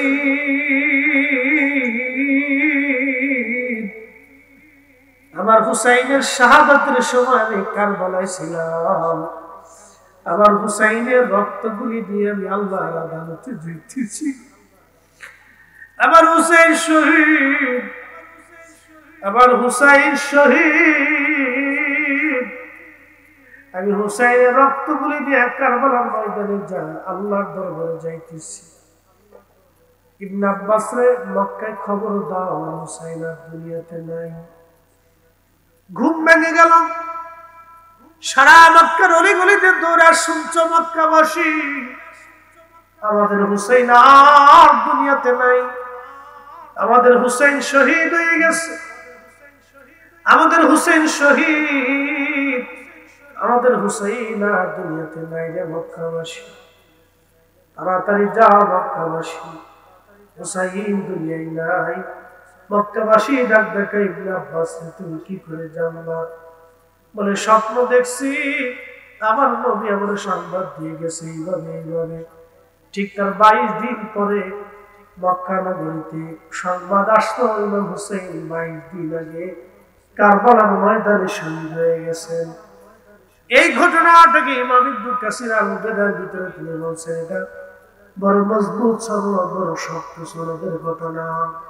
শহীদ। আমার হুসাইনের শাহাদাতের সময় আমি কারবালায় ছিলাম। আমার হুসাইনের রক্তগুলি দিয়ে আমি আল্লাহর আদালতে জিতেছি। আমার হুসাইন শহীদ, আমার হুসাইন শহীদ। আমি হুসাইনের রক্তগুলি দিয়ে কারবালার ময়দানে যা আল্লাহর দরবারে যাইতেছি। ইবনে আব্বাস রে মক্কায় খবর দাও হুসাইন আর দুনিয়াতে নাই। ঘুম ভেঙে গেল। সারা মক্কার অলিগলিতে দৌড়া শুনছ মক্কাবাসী, আমাদের হুসাইন আর দুনিয়াতে নাই, আমাদের হুসাইন শহীদ হয়ে গেছে, আমাদের হুসাইন শহীদ, আমাদের হুসাইন আর দুনিয়াতে নাই রে মক্কাবাসী। তাড়াতাড়ি যাও মক্কাবাসী, হুসাইন দুনিয়ায় নাই। মক্কাবাসী ডাক ডাকা ইবনে আব্বাস, তুমি কি করে জানলা? বলে স্বপ্ন দেখছি, আমার নবী আমার সংবাদ দিয়ে গেছে এইভাবে এইভাবে। ঠিক তার বাইশ দিন পরে মক্কা নগরীতে সংবাদ আসলো ইমাম হুসাইন বাইশ দিন আগে কারবালার ময়দানে শহীদ হয়ে গেছেন। এই ঘটনাটাকে ইমাম ইবনে কাসির আল-মুদাদার ভিতরে তুলে বলছেন, এটা বড় মজবুত সনদ, বড় শক্ত সনদের ঘটনা।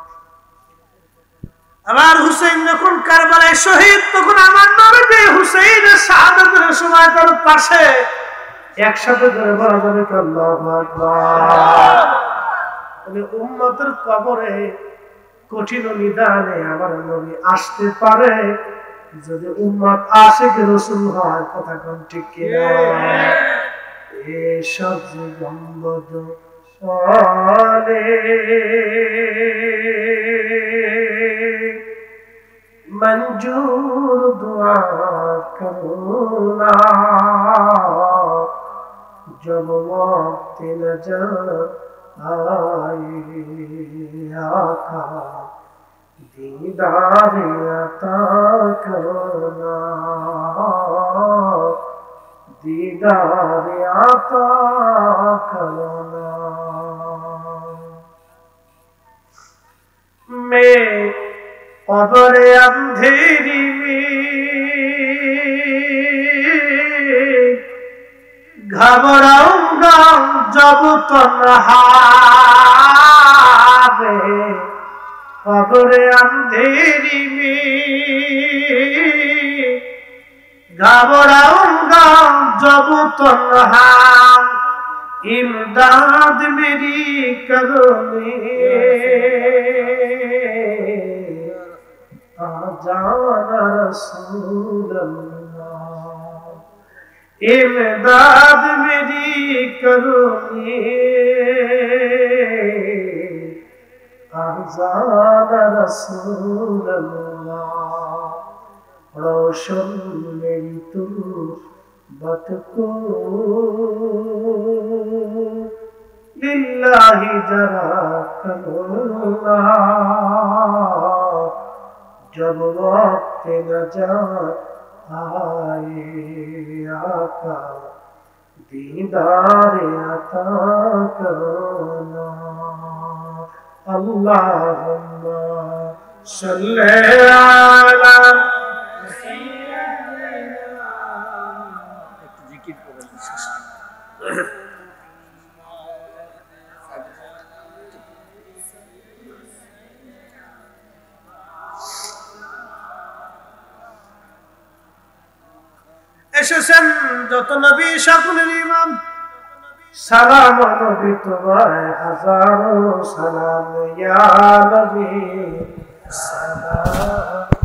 আমার হুসাইন যখন কারবালায় শহীদ, তখন আমার নবী হুসাইনের শাহাদাতের সময় তার পাশে একসাথে করে বলা যাবে আল্লাহু আকবার। মানে উম্মতের কবরে কঠিন নিদানে আমার নবী আসতে পারে যদি উম্মত আশিক রাসূল হয়। কথা কোন ঠিক কিনা? এসব যে গম্বদ ওয়ালে मंजूर दुआ करूना जब वक्त नजर आए आका दीदार अता करना दीदार अता करना। मैं कब्र अंधेरी में घबराऊंगा जब तन्हा में, कब्र अंधेरी में घबराऊंगा जब तन्हा, इमदाद मेरी करो जाना रसूल अल्लाह, इमदाद मेरी करोगे आजाना रसूल अल्लाह। रोशन मेरी तुर्बत को लिल्लाहि जरा करूना, जब वक्त नजात आए आका दीदार अता करना। अल्लाहुम्मा सल्ली अला जिकिर करें। এসেছেন যত নবী সকলের ইমাম, সালাম নবী তোমায় হাজারো সালাম, ইয়া নবী সালাম।